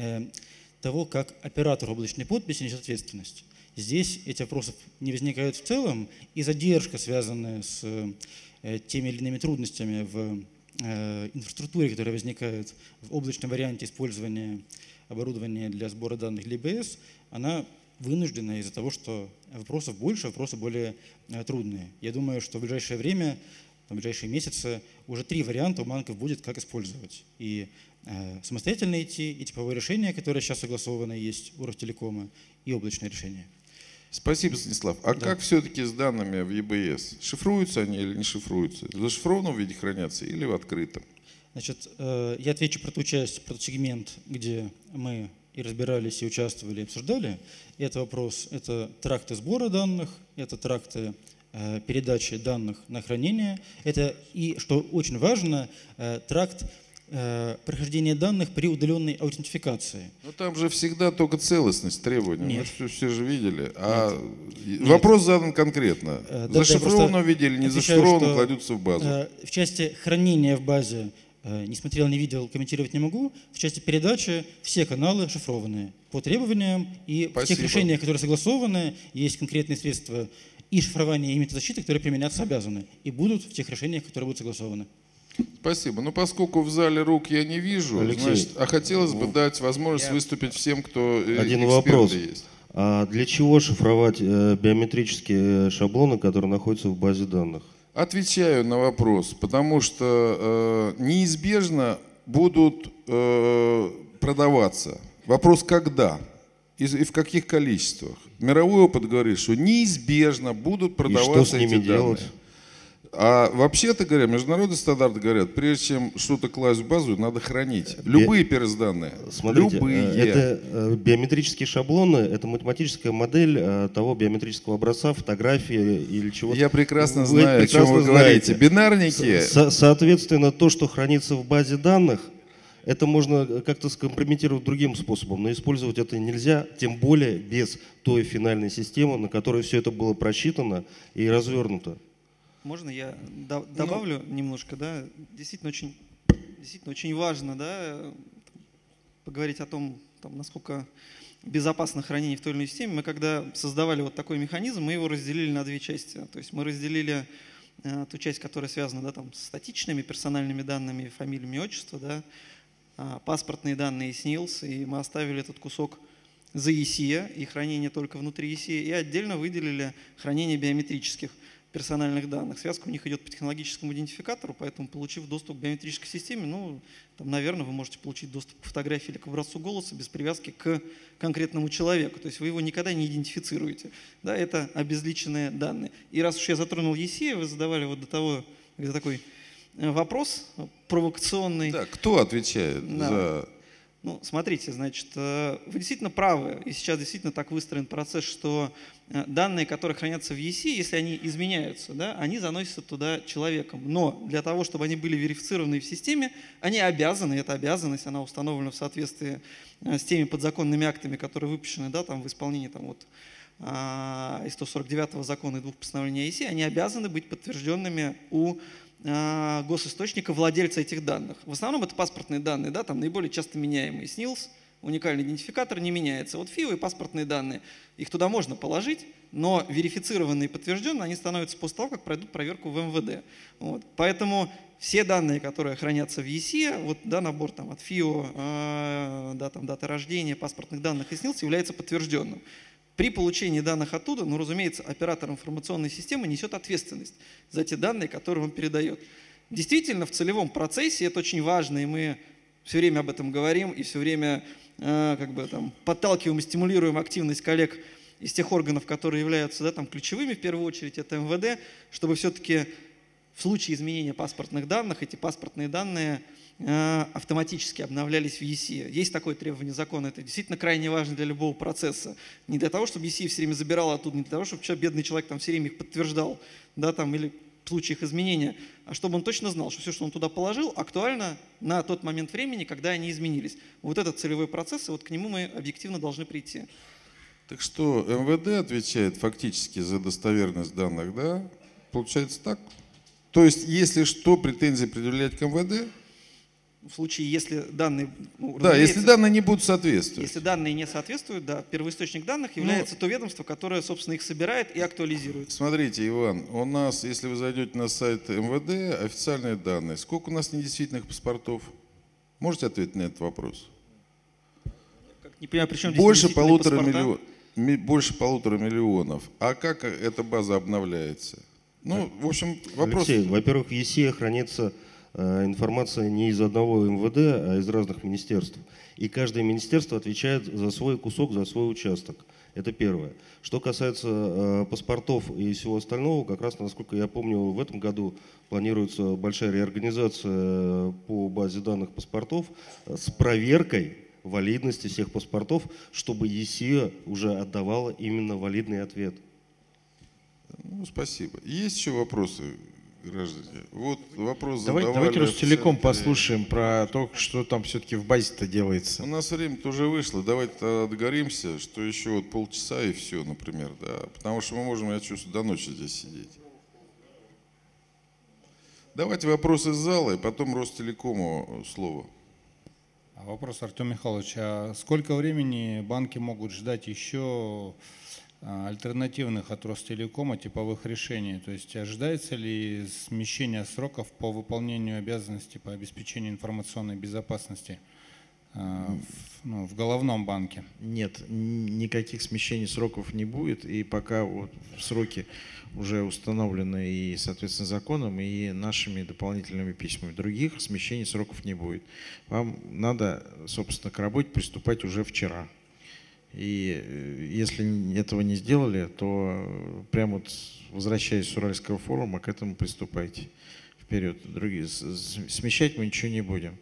того, как оператор облачной подписи несет ответственность. Здесь эти вопросы не возникают в целом, и задержка, связанная с теми или иными трудностями в инфраструктуре, которая возникает в облачном варианте использования оборудования для сбора данных для ИБС, она вынуждена из-за того, что вопросов больше, вопросы более трудные. Я думаю, что в ближайшее время, в ближайшие месяцы уже 3 варианта у банков будет, как использовать. И самостоятельно идти, и типовое решение, которое сейчас согласовано есть у Ростелекома, и облачное решение. Спасибо, Станислав. А Да. как все-таки с данными в ЕБС? Шифруются они или не шифруются? В зашифрованном виде хранятся или в открытом? Значит, я отвечу про ту часть, про тот сегмент, где мы и разбирались, и участвовали, и обсуждали. Это вопрос, это тракты сбора данных, это тракты передачи данных на хранение. Это и, что очень важно, тракт прохождения данных при удаленной аутентификации. Ну там же всегда только целостность требований. Нет. Мы все же видели. А вопрос задан конкретно. Да, В да, я зашифрованном просто виде или не отвечаю, зашифрованном что, кладутся в базу? В части хранения в базе не смотрел, не видел, комментировать не могу. В части передачи все каналы шифрованные по требованиям. И в тех Спасибо. решениях, которые согласованы, есть конкретные средства и шифрования, и методозащиты, которые применяться обязаны. И будут в тех решениях, которые будут согласованы. Спасибо. Ну, поскольку в зале рук я не вижу, Алексей, значит, а хотелось бы дать возможность выступить всем, кто Один эксперты вопрос. есть. А для чего шифровать биометрические шаблоны, которые находятся в базе данных? Отвечаю на вопрос, потому что неизбежно будут продаваться. Вопрос когда и в каких количествах. Мировой опыт говорит, что неизбежно будут продаваться что с ними эти делать? данные. А вообще-то говоря, международные стандарты говорят, прежде чем что-то класть в базу, надо хранить. Любые перс-данные. Смотрите, Любые. это биометрические шаблоны, это математическая модель того биометрического образца, фотографии или чего-то. Я прекрасно Вы знаю, о чем прекрасно вы говорите. знаете. Бинарники. Соответственно, то, что хранится в базе данных, это можно как-то скомпрометировать другим способом, но использовать это нельзя, тем более без той финальной системы, на которой все это было просчитано и развернуто. Можно я добавлю немножко, да? Действительно очень важно, да, поговорить о том, насколько безопасно хранение в той или иной системе. Мы когда создавали вот такой механизм, мы его разделили на 2 части. То есть мы разделили ту часть, которая связана, да, с статичными персональными данными, фамилиями, отчество, да, паспортные данные СНИЛС, и мы оставили этот кусок за ESIA и хранение только внутри ESIA, и отдельно выделили хранение биометрических персональных данных. Связка у них идет по технологическому идентификатору, поэтому, получив доступ к биометрической системе, ну, там, наверное, вы можете получить доступ к фотографии или к образцу голоса без привязки к конкретному человеку. То есть вы его никогда не идентифицируете. Да, это обезличенные данные. И раз уж я затронул ESIA, вы задавали вот до того такой вопрос провокационный. Да, кто отвечает Да. за... Ну, смотрите, значит, вы действительно правы, и сейчас действительно так выстроен процесс, что данные, которые хранятся в ESIA, если они изменяются, да, они заносятся туда человеком. Но для того, чтобы они были верифицированы в системе, они обязаны, эта обязанность, она установлена в соответствии с теми подзаконными актами, которые выпущены, да, там, в исполнении там, вот, из 149 закона и 2 постановлений ESIA, они обязаны быть подтвержденными у госисточника, владельца этих данных. В основном это паспортные данные, да, там наиболее часто меняемые. СНИЛС, уникальный идентификатор, не меняется. Вот ФИО и паспортные данные, их туда можно положить, но верифицированные и подтвержденные, они становятся после того, как пройдут проверку в МВД. Вот. Поэтому все данные, которые хранятся в ESIA, вот, да, набор там, от ФИО, да, там, дата рождения, паспортных данных и СНИЛС является подтвержденным. При получении данных оттуда, ну, разумеется, оператор информационной системы несет ответственность за те данные, которые он передает. Действительно, в целевом процессе это очень важно, и мы все время об этом говорим, и все время подталкиваем и стимулируем активность коллег из тех органов, которые являются, да, там, ключевыми, в первую очередь, это МВД, чтобы все-таки в случае изменения паспортных данных эти паспортные данные автоматически обновлялись в ESIA. Есть такое требование закона, это действительно крайне важно для любого процесса. Не для того, чтобы ESIA все время забирал оттуда, не для того, чтобы бедный человек там все время их подтверждал, да, там, или в случае их изменения, а чтобы он точно знал, что все, что он туда положил, актуально на тот момент времени, когда они изменились. Вот этот целевой процесс, и вот к нему мы объективно должны прийти. Так что МВД отвечает фактически за достоверность данных, да? Получается так? То есть, если что, претензии предъявлять к МВД? В случае, если данные... Да, если данные не будут соответствовать. Если данные не соответствуют, да, первоисточник данных является то ведомство, которое, собственно, их собирает и актуализирует. Смотрите, Иван, у нас, если вы зайдете на сайт МВД, официальные данные. Сколько у нас недействительных паспортов? Можете ответить на этот вопрос? Не понимаю, при чем здесь Больше недействительные больше 1,5 миллионов. А как эта база обновляется? Ну, в общем, вопрос... Алексей, во-первых, в ЕСЕ хранится информация не из одного МВД, а из разных министерств. И каждое министерство отвечает за свой кусок, за свой участок. Это первое. Что касается паспортов и всего остального, как раз, насколько я помню, в этом году планируется большая реорганизация по базе данных паспортов с проверкой валидности всех паспортов, чтобы ЕСЕ уже отдавала именно валидный ответ. Ну, спасибо. Есть еще вопросы, граждане? Вот вопрос Давайте Ростелеком послушаем про то, что там все-таки в базе-то делается. У нас время-то уже вышло. Давайте договоримся, что еще вот полчаса и все, например. Да? Потому что мы можем, я чувствую, до ночи здесь сидеть. Давайте вопросы из зала, и потом Ростелекому слово. Вопрос, Артем Михайлович. А сколько времени банки могут ждать еще альтернативных от Ростелекома типовых решений? То есть ожидается ли смещение сроков по выполнению обязанностей по обеспечению информационной безопасности в головном банке? Нет, никаких смещений сроков не будет, и пока вот сроки уже установлены и, соответственно, законом, и нашими дополнительными письмами. Других смещений сроков не будет. Вам надо, собственно, к работе приступать уже вчера. И если этого не сделали, то прямо вот, возвращаясь с Уральского форума, к этому приступайте вперед. Другие, смещать мы ничего не будем.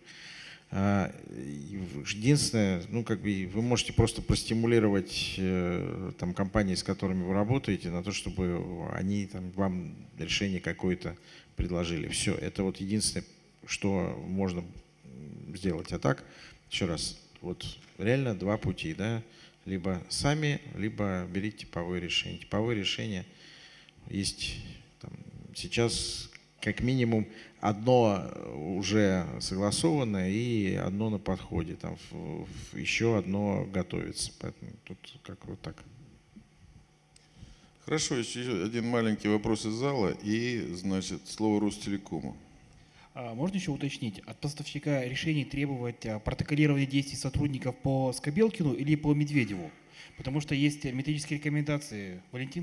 Единственное, ну, как бы вы можете просто простимулировать там, компании, с которыми вы работаете, на то, чтобы они там, вам решение какое-то предложили. Все, это вот единственное, что можно сделать. А так, еще раз, вот реально два пути, да, либо сами, либо берите типовое решение. Типовое решение есть там, сейчас как минимум одно уже согласовано и одно на подходе. Там еще одно готовится. Поэтому тут как вот так. Хорошо, еще один маленький вопрос из зала и, значит, слово Ростелекому. Можно еще уточнить, от поставщика решений требовать протоколирования действий сотрудников по Скобелкину или по Медведеву? Потому что есть методические рекомендации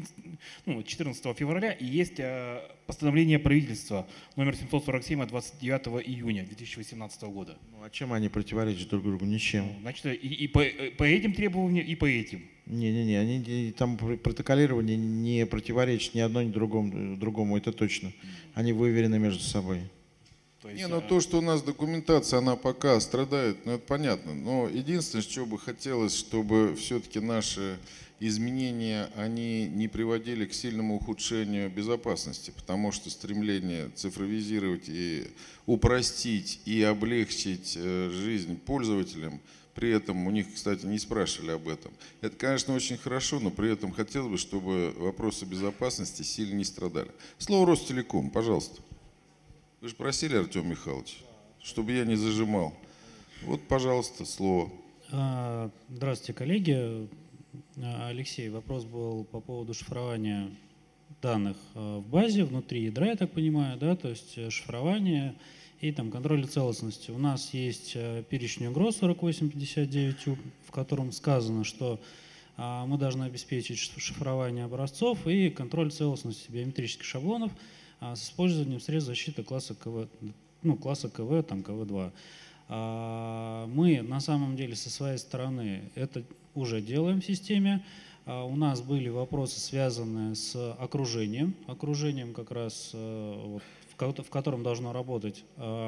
14 февраля и есть постановление правительства номер 747 от 29 июня 2018 года. Ну, а чем они противоречат друг другу? Ничем. Значит, и по этим требованиям, и по этим. Не-не-не, они там протоколирование не противоречит ни одно, ни другому, это точно. Они выверены между собой. Ну то, что у нас документация, она пока страдает, ну это понятно. Но единственное, что бы хотелось, чтобы все-таки наши изменения, они не приводили к сильному ухудшению безопасности, потому что стремление цифровизировать и упростить и облегчить жизнь пользователям, при этом у них, кстати, не спрашивали об этом. Это, конечно, очень хорошо, но при этом хотелось бы, чтобы вопросы безопасности сильно не страдали. Слово Ростелеком, пожалуйста. Вы же просили, Артем Михайлович, чтобы я не зажимал. Вот, пожалуйста, слово. Здравствуйте, коллеги. Алексей, вопрос был по поводу шифрования данных в базе, внутри ядра, я так понимаю, да, то есть шифрование и там контроль целостности. У нас есть перечень угроз 4859, в котором сказано, что мы должны обеспечить шифрование образцов и контроль целостности биометрических шаблонов с использованием средств защиты класса КВ, класса КВ, там КВ2. Мы на самом деле со своей стороны это уже делаем в системе. У нас были вопросы, связанные с окружением как раз, вот, в котором должно работать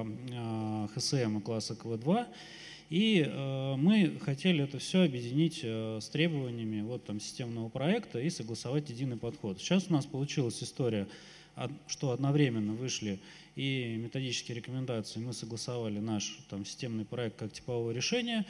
ХСМ класса КВ2. И мы хотели это все объединить с требованиями вот, там, системного проекта и согласовать единый подход. Сейчас у нас получилась история что одновременно вышли и методические рекомендации, мы согласовали наш там системный проект как типовое решение,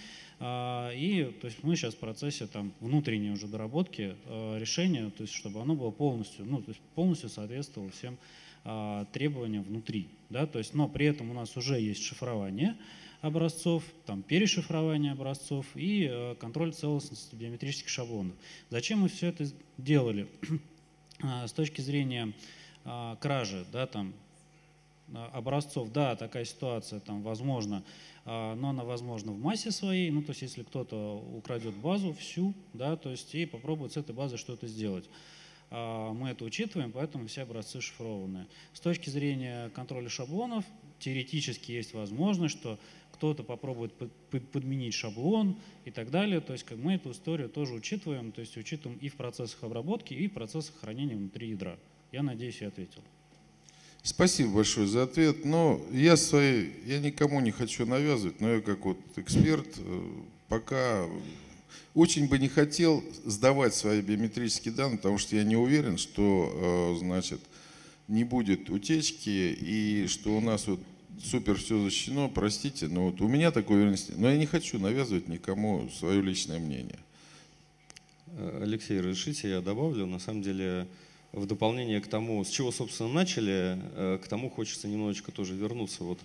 и то есть мы сейчас в процессе там внутренней уже доработки решения, то есть чтобы оно было полностью, ну, то есть полностью соответствовало всем требованиям внутри, да, то есть, но при этом у нас уже есть шифрование образцов, там, перешифрование образцов и контроль целостности биометрических шаблонов. Зачем мы все это делали? С точки зрения кражи, да, там, образцов, да, такая ситуация там возможна, но она возможна в массе своей, ну, то есть если кто-то украдет базу всю, да, то есть и попробует с этой базой что-то сделать. Мы это учитываем, поэтому все образцы шифрованные. С точки зрения контроля шаблонов, теоретически есть возможность, что кто-то попробует подменить шаблон и так далее. То есть как мы эту историю тоже учитываем, то есть учитываем и в процессах обработки, и в процессах хранения внутри ядра. Я надеюсь, я ответил. Спасибо большое за ответ. Но я никому не хочу навязывать, но я как вот эксперт пока очень бы не хотел сдавать свои биометрические данные, потому что я не уверен, что значит, не будет утечки и что у нас вот супер все защищено. Простите, но вот у меня такой уверенности, но я не хочу навязывать никому свое личное мнение. Алексей, разрешите, я добавлю. На самом деле, в дополнение к тому, с чего, собственно, начали, к тому хочется немножечко тоже вернуться. Вот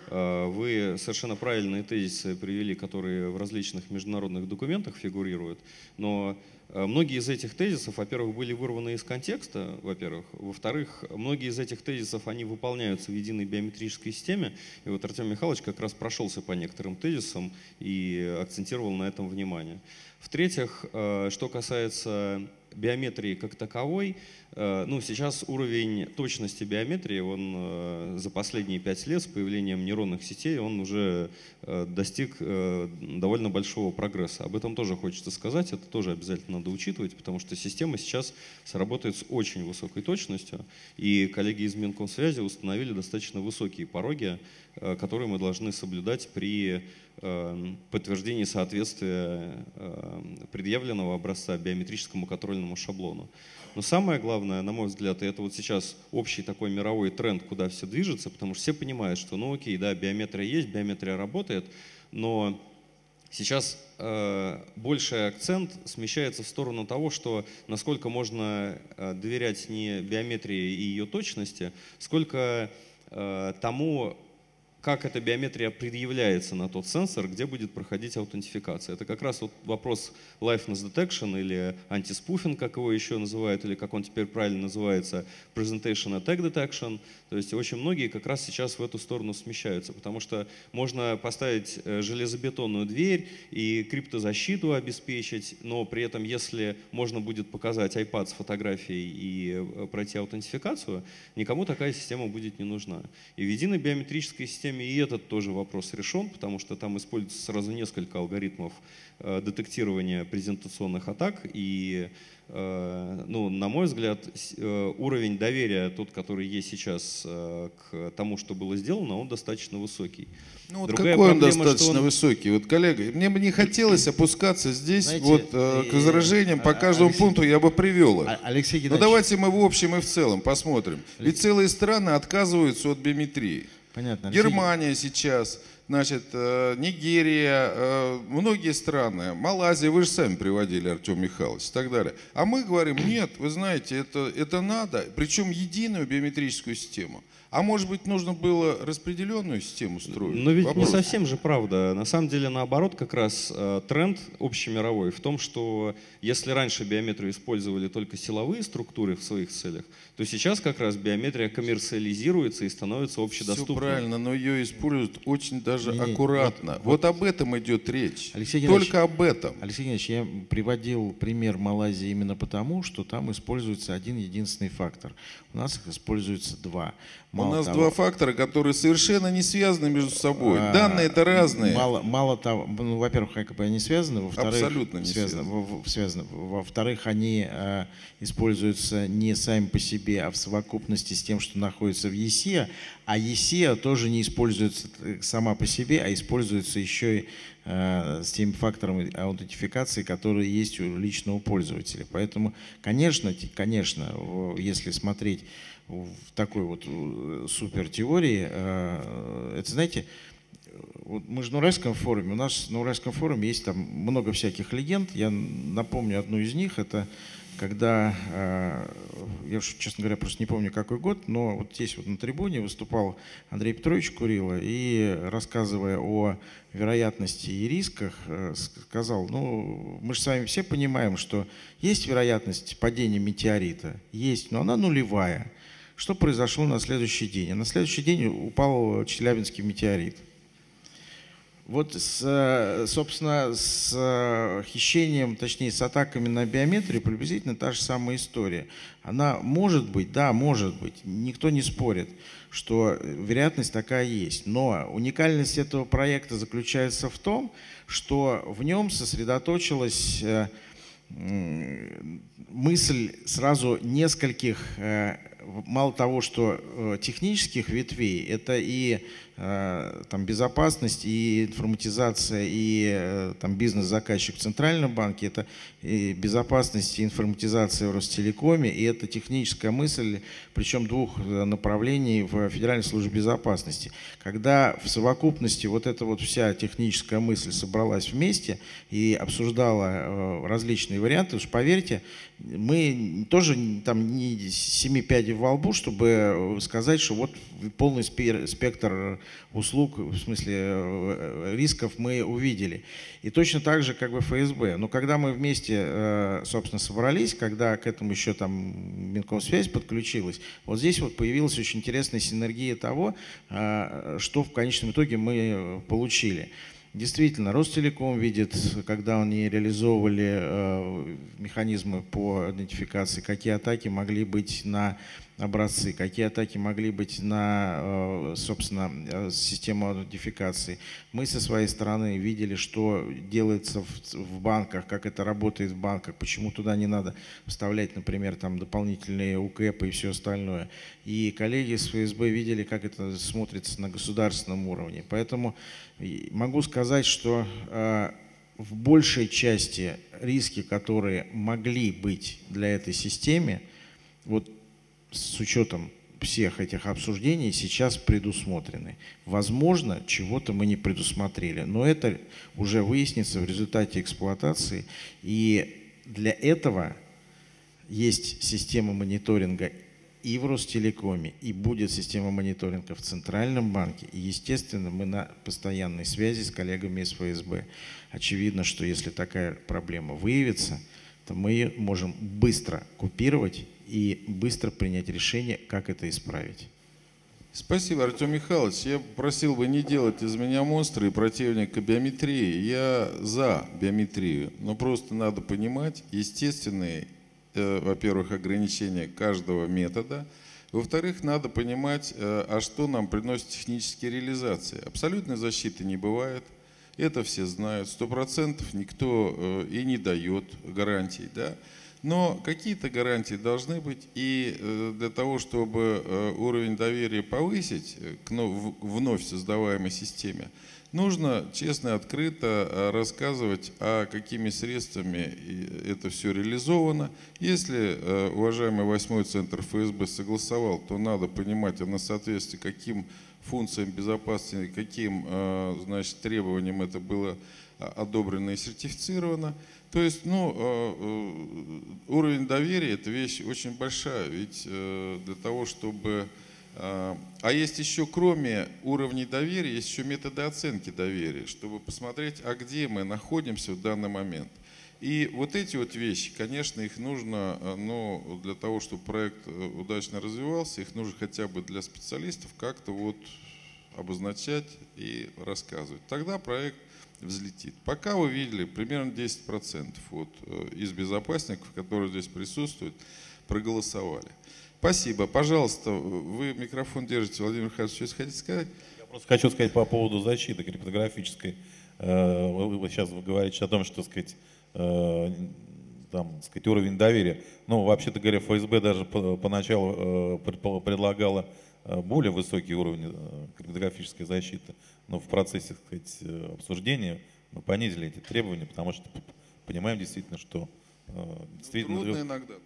вы совершенно правильные тезисы привели, которые в различных международных документах фигурируют, но многие из этих тезисов, во-первых, были вырваны из контекста, во-первых. Во-вторых, многие из этих тезисов, они выполняются в единой биометрической системе. И вот Артем Михайлович как раз прошелся по некоторым тезисам и акцентировал на этом внимание. В-третьих, что касается биометрии как таковой, ну, сейчас уровень точности биометрии, он за последние 5 лет с появлением нейронных сетей, он уже достиг довольно большого прогресса. Об этом тоже хочется сказать, это тоже обязательно надо учитывать, потому что система сейчас сработает с очень высокой точностью, и коллеги из Минкомсвязи установили достаточно высокие пороги, которые мы должны соблюдать при подтверждении соответствия предъявленного образца биометрическому контрольному шаблону. Но самое главное, на мой взгляд, и это вот сейчас общий такой мировой тренд, куда все движется, потому что все понимают, что ну окей, да, биометрия есть, биометрия работает, но сейчас больший акцент смещается в сторону того, что насколько можно доверять не биометрии и ее точности, сколько тому, как эта биометрия предъявляется на тот сенсор, где будет проходить аутентификация. Это как раз вот вопрос liveness detection или anti-spoofing, как его еще называют, или как он теперь правильно называется, presentation attack detection. То есть очень многие как раз сейчас в эту сторону смещаются, потому что можно поставить железобетонную дверь и криптозащиту обеспечить, но при этом, если можно будет показать iPad с фотографией и пройти аутентификацию, никому такая система будет не нужна. И в единой биометрической системе и этот тоже вопрос решен, потому что там используется сразу несколько алгоритмов детектирования презентационных атак. И, ну, на мой взгляд, уровень доверия, тот, который есть сейчас к тому, что было сделано, он достаточно высокий. Ну, вот какой он достаточно высокий? Вот, коллега, мне бы не хотелось опускаться здесь. Знаете, вот к возражениям по каждому пункту я бы привел их. Алексей Геннадьевич. Но давайте мы в общем и в целом посмотрим. Ведь целые страны отказываются от биометрии. Понятно. Германия сейчас, значит, Нигерия, многие страны, Малайзия, вы же сами приводили, Артем Михайлович, и так далее. А мы говорим, нет, вы знаете, это надо, причем единую биометрическую систему. А может быть, нужно было распределенную систему строить? Но ведь Вопрос. не совсем же правда. На самом деле, наоборот, как раз тренд общемировой в том, что если раньше биометрию использовали только силовые структуры в своих целях, то сейчас как раз биометрия коммерциализируется и становится общедоступной. Все правильно, но ее используют очень даже аккуратно. Вот об этом идет речь. Алексей Только об этом. Алексей Геннадьевич, я приводил пример Малайзии именно потому, что там используется один единственный фактор. У нас их используется два. У нас два фактора, которые совершенно не связаны между собой. Данные-то разные. Мало того, ну, во-первых, как бы они связаны, во-вторых, абсолютно не связаны. Во-вторых, они используются не сами по себе, а в совокупности с тем, что находится в ЕСИА. А ЕСИА тоже не используется сама по себе, а используется еще и с теми факторами аутентификации, которые есть у личного пользователя. Поэтому, конечно, если смотреть в такой вот супер теории, это, знаете, вот мы же на Уральском форуме, у нас на Уральском форуме есть там много всяких легенд. Я напомню одну из них, это когда, я уж, честно говоря, просто не помню какой год, но вот здесь вот на трибуне выступал Андрей Петрович Курило и, рассказывая о вероятности и рисках, сказал, ну, мы же с вами все понимаем, что есть вероятность падения метеорита, есть, но она нулевая. Что произошло на следующий день? А на следующий день упал Челябинский метеорит. Вот, собственно, с хищением, точнее, с атаками на биометрию приблизительно та же самая история. Она может быть, да, может быть, никто не спорит, что вероятность такая есть. Но уникальность этого проекта заключается в том, что в нем сосредоточилась мысль сразу нескольких, мало того, что технических ветвей, это и там, безопасность, и информатизация, и там, бизнес-заказчик в Центральном банке, это и безопасность, и информатизация в Ростелекоме, и это техническая мысль, причем двух направлений в Федеральной службе безопасности. Когда в совокупности вот эта вот вся техническая мысль собралась вместе и обсуждала различные варианты, уж поверьте, мы тоже там не семи пядей во лбу, чтобы сказать, что вот полный спектр услуг, в смысле рисков мы увидели. И точно так же, как бы ФСБ. Но когда мы вместе, собственно, собрались, когда к этому еще там Минкомсвязь подключилась, вот здесь вот появилась очень интересная синергия того, что в конечном итоге мы получили. Действительно, Ростелеком видит, когда они реализовывали механизмы по идентификации, какие атаки могли быть на образцы, какие атаки могли быть на, собственно, систему аутентификации. Мы со своей стороны видели, что делается в банках, как это работает в банках, почему туда не надо вставлять, например, там дополнительные УКЭПы и все остальное. И коллеги с ФСБ видели, как это смотрится на государственном уровне. Поэтому могу сказать, что в большей части риски, которые могли быть для этой системы, вот с учетом всех этих обсуждений, сейчас предусмотрены. Возможно, чего-то мы не предусмотрели, но это уже выяснится в результате эксплуатации. И для этого есть система мониторинга и в Ростелекоме, и будет система мониторинга в Центральном банке. И, естественно, мы на постоянной связи с коллегами из ФСБ. Очевидно, что если такая проблема выявится, то мы ее можем быстро купировать и быстро принять решение, как это исправить. Спасибо, Артем Михайлович. Я просил бы не делать из меня монстра и противника биометрии. Я за биометрию, но просто надо понимать естественные, во-первых, ограничения каждого метода. Во-вторых, надо понимать, а что нам приносит технические реализации. Абсолютной защиты не бывает. Это все знают. 100% никто и не дает гарантий. Да? Но какие-то гарантии должны быть. И для того, чтобы уровень доверия повысить к вновь создаваемой системе, нужно честно и открыто рассказывать, какими средствами это все реализовано. Если уважаемый 8-й Центр ФСБ согласовал, то надо понимать, на соответствие каким функциям безопасности, каким, значит, требованиям это было одобрено и сертифицировано. То есть, уровень доверия – это вещь очень большая, ведь для того, чтобы… А есть еще, кроме уровней доверия, есть еще методы оценки доверия, чтобы посмотреть, где мы находимся в данный момент. И вот эти вот вещи, конечно, их нужно, для того, чтобы проект удачно развивался, их нужно хотя бы для специалистов как-то вот обозначать и рассказывать. Тогда проект взлетит. Пока вы видели, примерно 10% из безопасников, которые здесь присутствуют, проголосовали. Спасибо. Пожалуйста, вы микрофон держите. Владимир Михайлович, что хотите сказать? Я просто хочу сказать по поводу защиты криптографической. Вы сейчас говорите о том, что, сказать, уровень доверия. Вообще-то говоря, ФСБ даже поначалу предлагала более высокий уровень криптографической защиты, но в процессе, так сказать, обсуждения Мы понизили эти требования, потому что понимаем действительно, что действительно, Трудно иногда,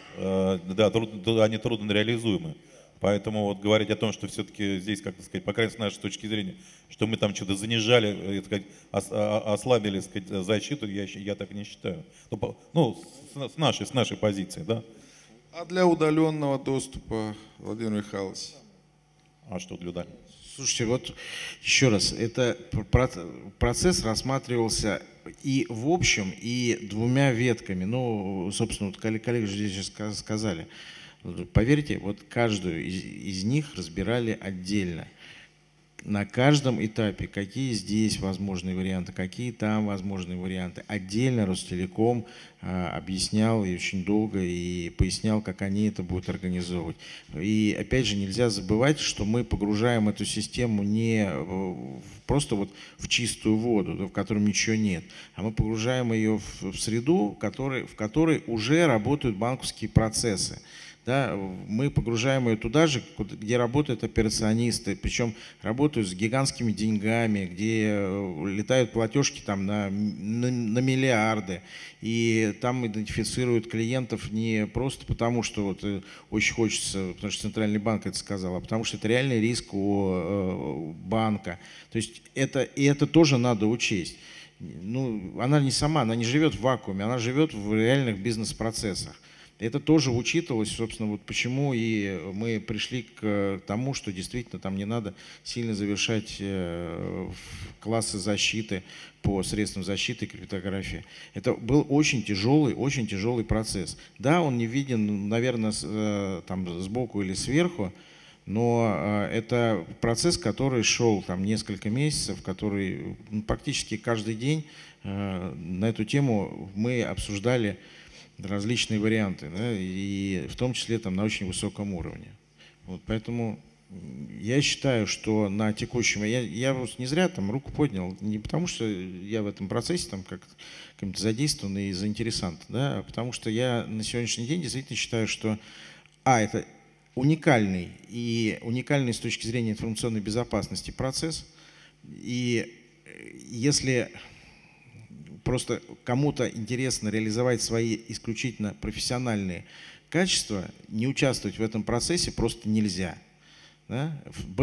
да, они трудно реализуемы. Поэтому вот говорить о том, что все-таки здесь, как сказать, по крайней мере, с нашей точки зрения, что мы там что-то занижали, сказать, ослабили, сказать, защиту, я так не считаю. Ну, с нашей позиции, да. А для удаленного доступа, Владимир Михайлович? А что для удаленного? Слушайте, вот еще раз, это процесс рассматривался и в общем, и двумя ветками. Ну, собственно, вот коллеги же здесь сейчас сказали. Поверьте, вот каждую из них разбирали отдельно. На каждом этапе, какие здесь возможные варианты, какие там возможные варианты. Отдельно Ростелеком объяснял и очень долго и пояснял, как они это будут организовывать. И опять же нельзя забывать, что мы погружаем эту систему не просто вот в чистую воду, в которой ничего нет, а мы погружаем ее в среду, в которой уже работают банковские процессы. Да, мы погружаем ее туда же, где работают операционисты, причем работают с гигантскими деньгами, где летают платежки там на миллиарды, и там идентифицируют клиентов не просто потому, что вот очень хочется, потому что Центральный банк это сказал, а потому что это реальный риск у банка. То есть это тоже надо учесть. Ну, она не сама, она не живет в вакууме, она живет в реальных бизнес-процессах. Это тоже учитывалось, собственно, вот почему и мы пришли к тому, что действительно там не надо сильно завершать классы защиты по средствам защиты и криптографии. Это был очень тяжелый процесс. Да, он не виден, наверное, там сбоку или сверху, но это процесс, который шел там несколько месяцев, который практически каждый день на эту тему мы обсуждали различные варианты, да, и в том числе там на очень высоком уровне. Вот, поэтому я считаю, что на текущем, я вот не зря там руку поднял, не потому что я в этом процессе там как-то задействован и заинтересант, да, а потому что я на сегодняшний день действительно считаю, что это уникальный с точки зрения информационной безопасности процесс, и если просто кому-то интересно реализовать свои исключительно профессиональные качества, не участвовать в этом процессе просто нельзя. Да?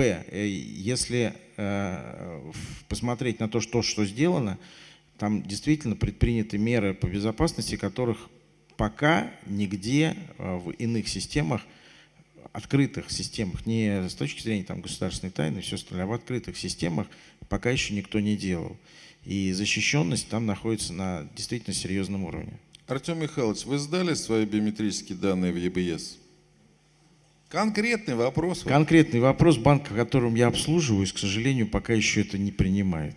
Если посмотреть на то, что сделано, там действительно предприняты меры по безопасности, которых пока нигде в иных системах, открытых системах, не с точки зрения там, государственной тайны, все остальное, а в открытых системах пока еще никто не делал. И защищенность там находится на действительно серьезном уровне. Артем Михайлович, вы сдали свои биометрические данные в ЕБС? Конкретный вопрос. Конкретный вопрос. Банк, которым я обслуживаюсь, к сожалению, пока еще это не принимает.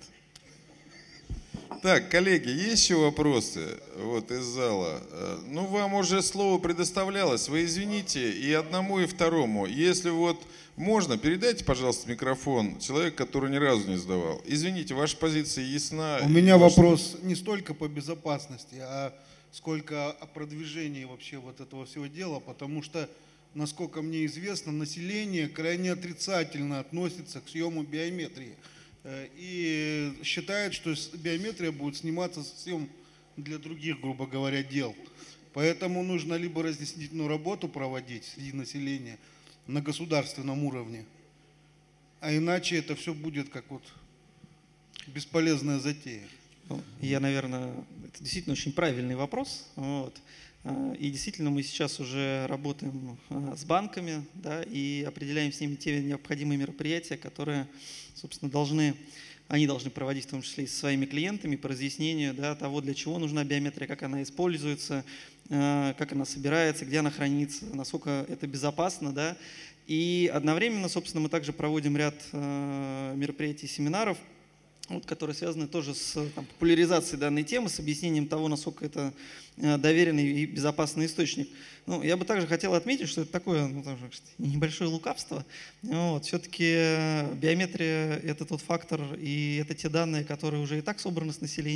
Так, коллеги, есть еще вопросы вот, из зала? Ну, вам уже слово предоставлялось. Вы извините и одному, и второму. Если вот можно, передайте, пожалуйста, микрофон человеку, который ни разу не сдавал. Извините, ваша позиция ясна. У меня вопрос не столько по безопасности, а сколько о продвижении вообще вот этого всего дела, потому что, насколько мне известно, население крайне отрицательно относится к съему биометрии. И считает, что биометрия будет сниматься совсем для других, грубо говоря, дел. Поэтому нужно либо разъяснительную работу проводить среди населения на государственном уровне, а иначе это все будет как вот бесполезная затея. Я, наверное, это действительно очень правильный вопрос. Вот. И действительно мы сейчас уже работаем с банками, да, и определяем с ними те необходимые мероприятия, которые, собственно, они должны проводить в том числе и со своими клиентами по разъяснению, да, того, для чего нужна биометрия, как она используется, как она собирается, где она хранится, насколько это безопасно. Да. И одновременно, собственно, мы также проводим ряд мероприятий, семинаров, вот, которые связаны тоже с популяризацией данной темы, с объяснением того, насколько это доверенный и безопасный источник. Ну, я бы также хотел отметить, что это такое небольшое лукавство. Вот, все-таки биометрия – это тот фактор, и это те данные, которые уже и так собраны с населения,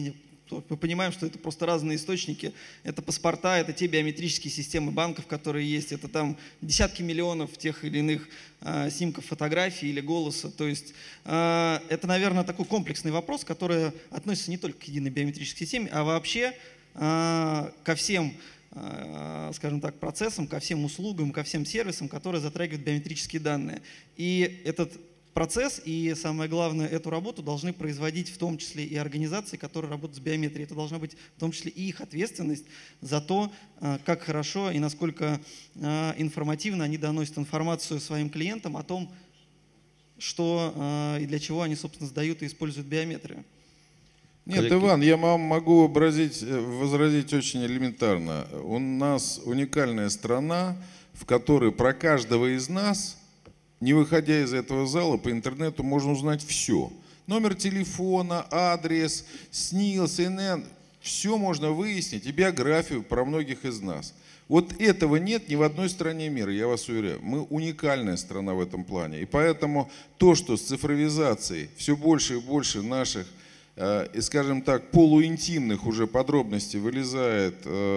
Мы понимаем, что это просто разные источники. Это паспорта, это те биометрические системы банков, которые есть. Это там десятки миллионов тех или иных снимков фотографий или голоса. То есть это, наверное, такой комплексный вопрос, который относится не только к единой биометрической системе, а вообще ко всем, скажем так, процессам, ко всем услугам, ко всем сервисам, которые затрагивают биометрические данные. И этот процесс и, самое главное, эту работу должны производить в том числе и организации, которые работают с биометрией. Это должна быть в том числе и их ответственность за то, как хорошо и насколько информативно они доносят информацию своим клиентам о том, что и для чего они, собственно, сдают и используют биометрию. Нет, Иван, я вам могу возразить очень элементарно. У нас уникальная страна, в которой про каждого из нас, не выходя из этого зала, по интернету можно узнать все. Номер телефона, адрес, СНИЛ, СНН, все можно выяснить, и биографию про многих из нас. Вот этого нет ни в одной стране мира, я вас уверяю. Мы уникальная страна в этом плане. И поэтому то, что с цифровизацией все больше и больше наших, скажем так, полуинтимных уже подробностей вылезает,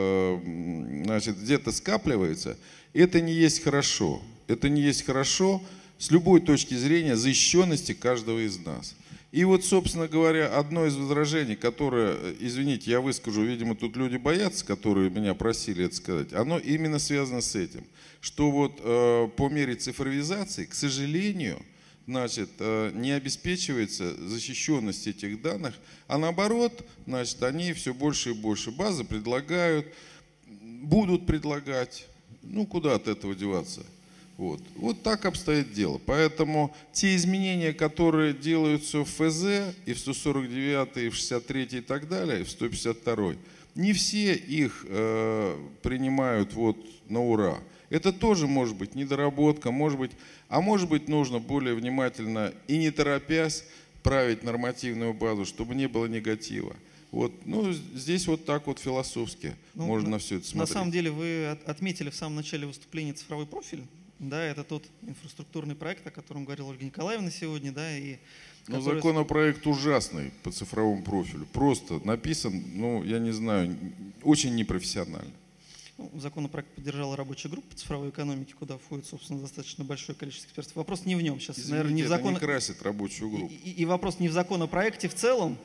значит, где-то скапливается, это не есть хорошо. Это не есть хорошо с любой точки зрения защищенности каждого из нас. И вот, собственно говоря, одно из возражений, которое, извините, я выскажу, видимо, тут люди боятся, которые меня просили это сказать, оно именно связано с этим, что вот по мере цифровизации, к сожалению, значит, не обеспечивается защищенность этих данных, а наоборот, значит, они все больше и больше базы предлагают, будут предлагать, ну куда от этого деваться. Вот так обстоит дело. Поэтому те изменения, которые делаются в ФЗ, и в 149, и в 63 и так далее, и в 152, не все их принимают вот на ура. Это тоже может быть недоработка, может быть нужно более внимательно и не торопясь править нормативную базу, чтобы не было негатива. Ну, здесь вот так вот философски можно на все это смотреть. На самом деле вы отметили в самом начале выступления цифровой профиль. Да, это тот инфраструктурный проект, о котором говорила Ольга Николаевна сегодня, да, и но законопроект ужасный по цифровому профилю. Просто написан, ну, я не знаю, очень непрофессионально. Законопроект поддержала рабочая группа цифровой экономики, куда входит, собственно, достаточно большое количество экспертов. Вопрос не в нем сейчас. Извините, наверное, не в закон... не красит рабочую группу. И вопрос не в законопроекте в целом.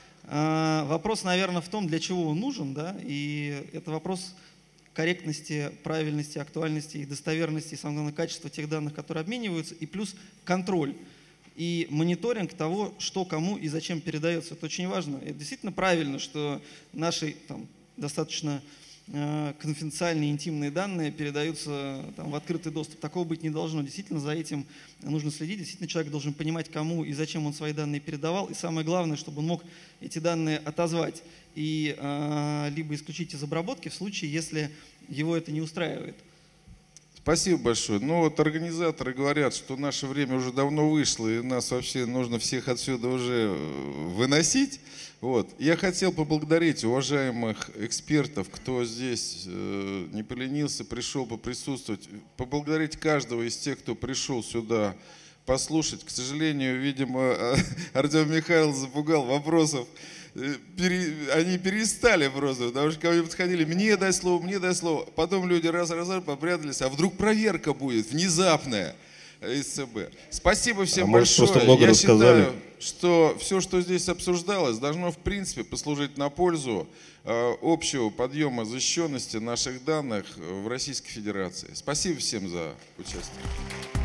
Вопрос, наверное, в том, для чего он нужен, да, и это вопрос корректности, правильности, актуальности и достоверности, и, самое главное, качества тех данных, которые обмениваются, и плюс контроль и мониторинг того, что кому и зачем передается. Это очень важно. Это действительно правильно, что наши там, достаточно конфиденциальные, интимные данные передаются там, в открытый доступ. Такого быть не должно. Действительно, за этим нужно следить. Действительно, человек должен понимать, кому и зачем он свои данные передавал. И самое главное, чтобы он мог эти данные отозвать и либо исключить из обработки в случае, если его это не устраивает. Спасибо большое. Ну вот организаторы говорят, что наше время уже давно вышло, и нас вообще нужно всех отсюда уже выносить. Вот. Я хотел поблагодарить уважаемых экспертов, кто здесь не поленился, пришел поприсутствовать, поблагодарить каждого из тех, кто пришел сюда послушать. К сожалению, видимо, Артем Михайлович запугал вопросов. Они перестали просто, потому что ко мне подходили, мне дай слово. Потом люди раз попрятались, а вдруг проверка будет внезапная из ЦБ. Спасибо всем большое. Я считаю, что все, что здесь обсуждалось, должно в принципе послужить на пользу общего подъема защищенности наших данных в Российской Федерации. Спасибо всем за участие.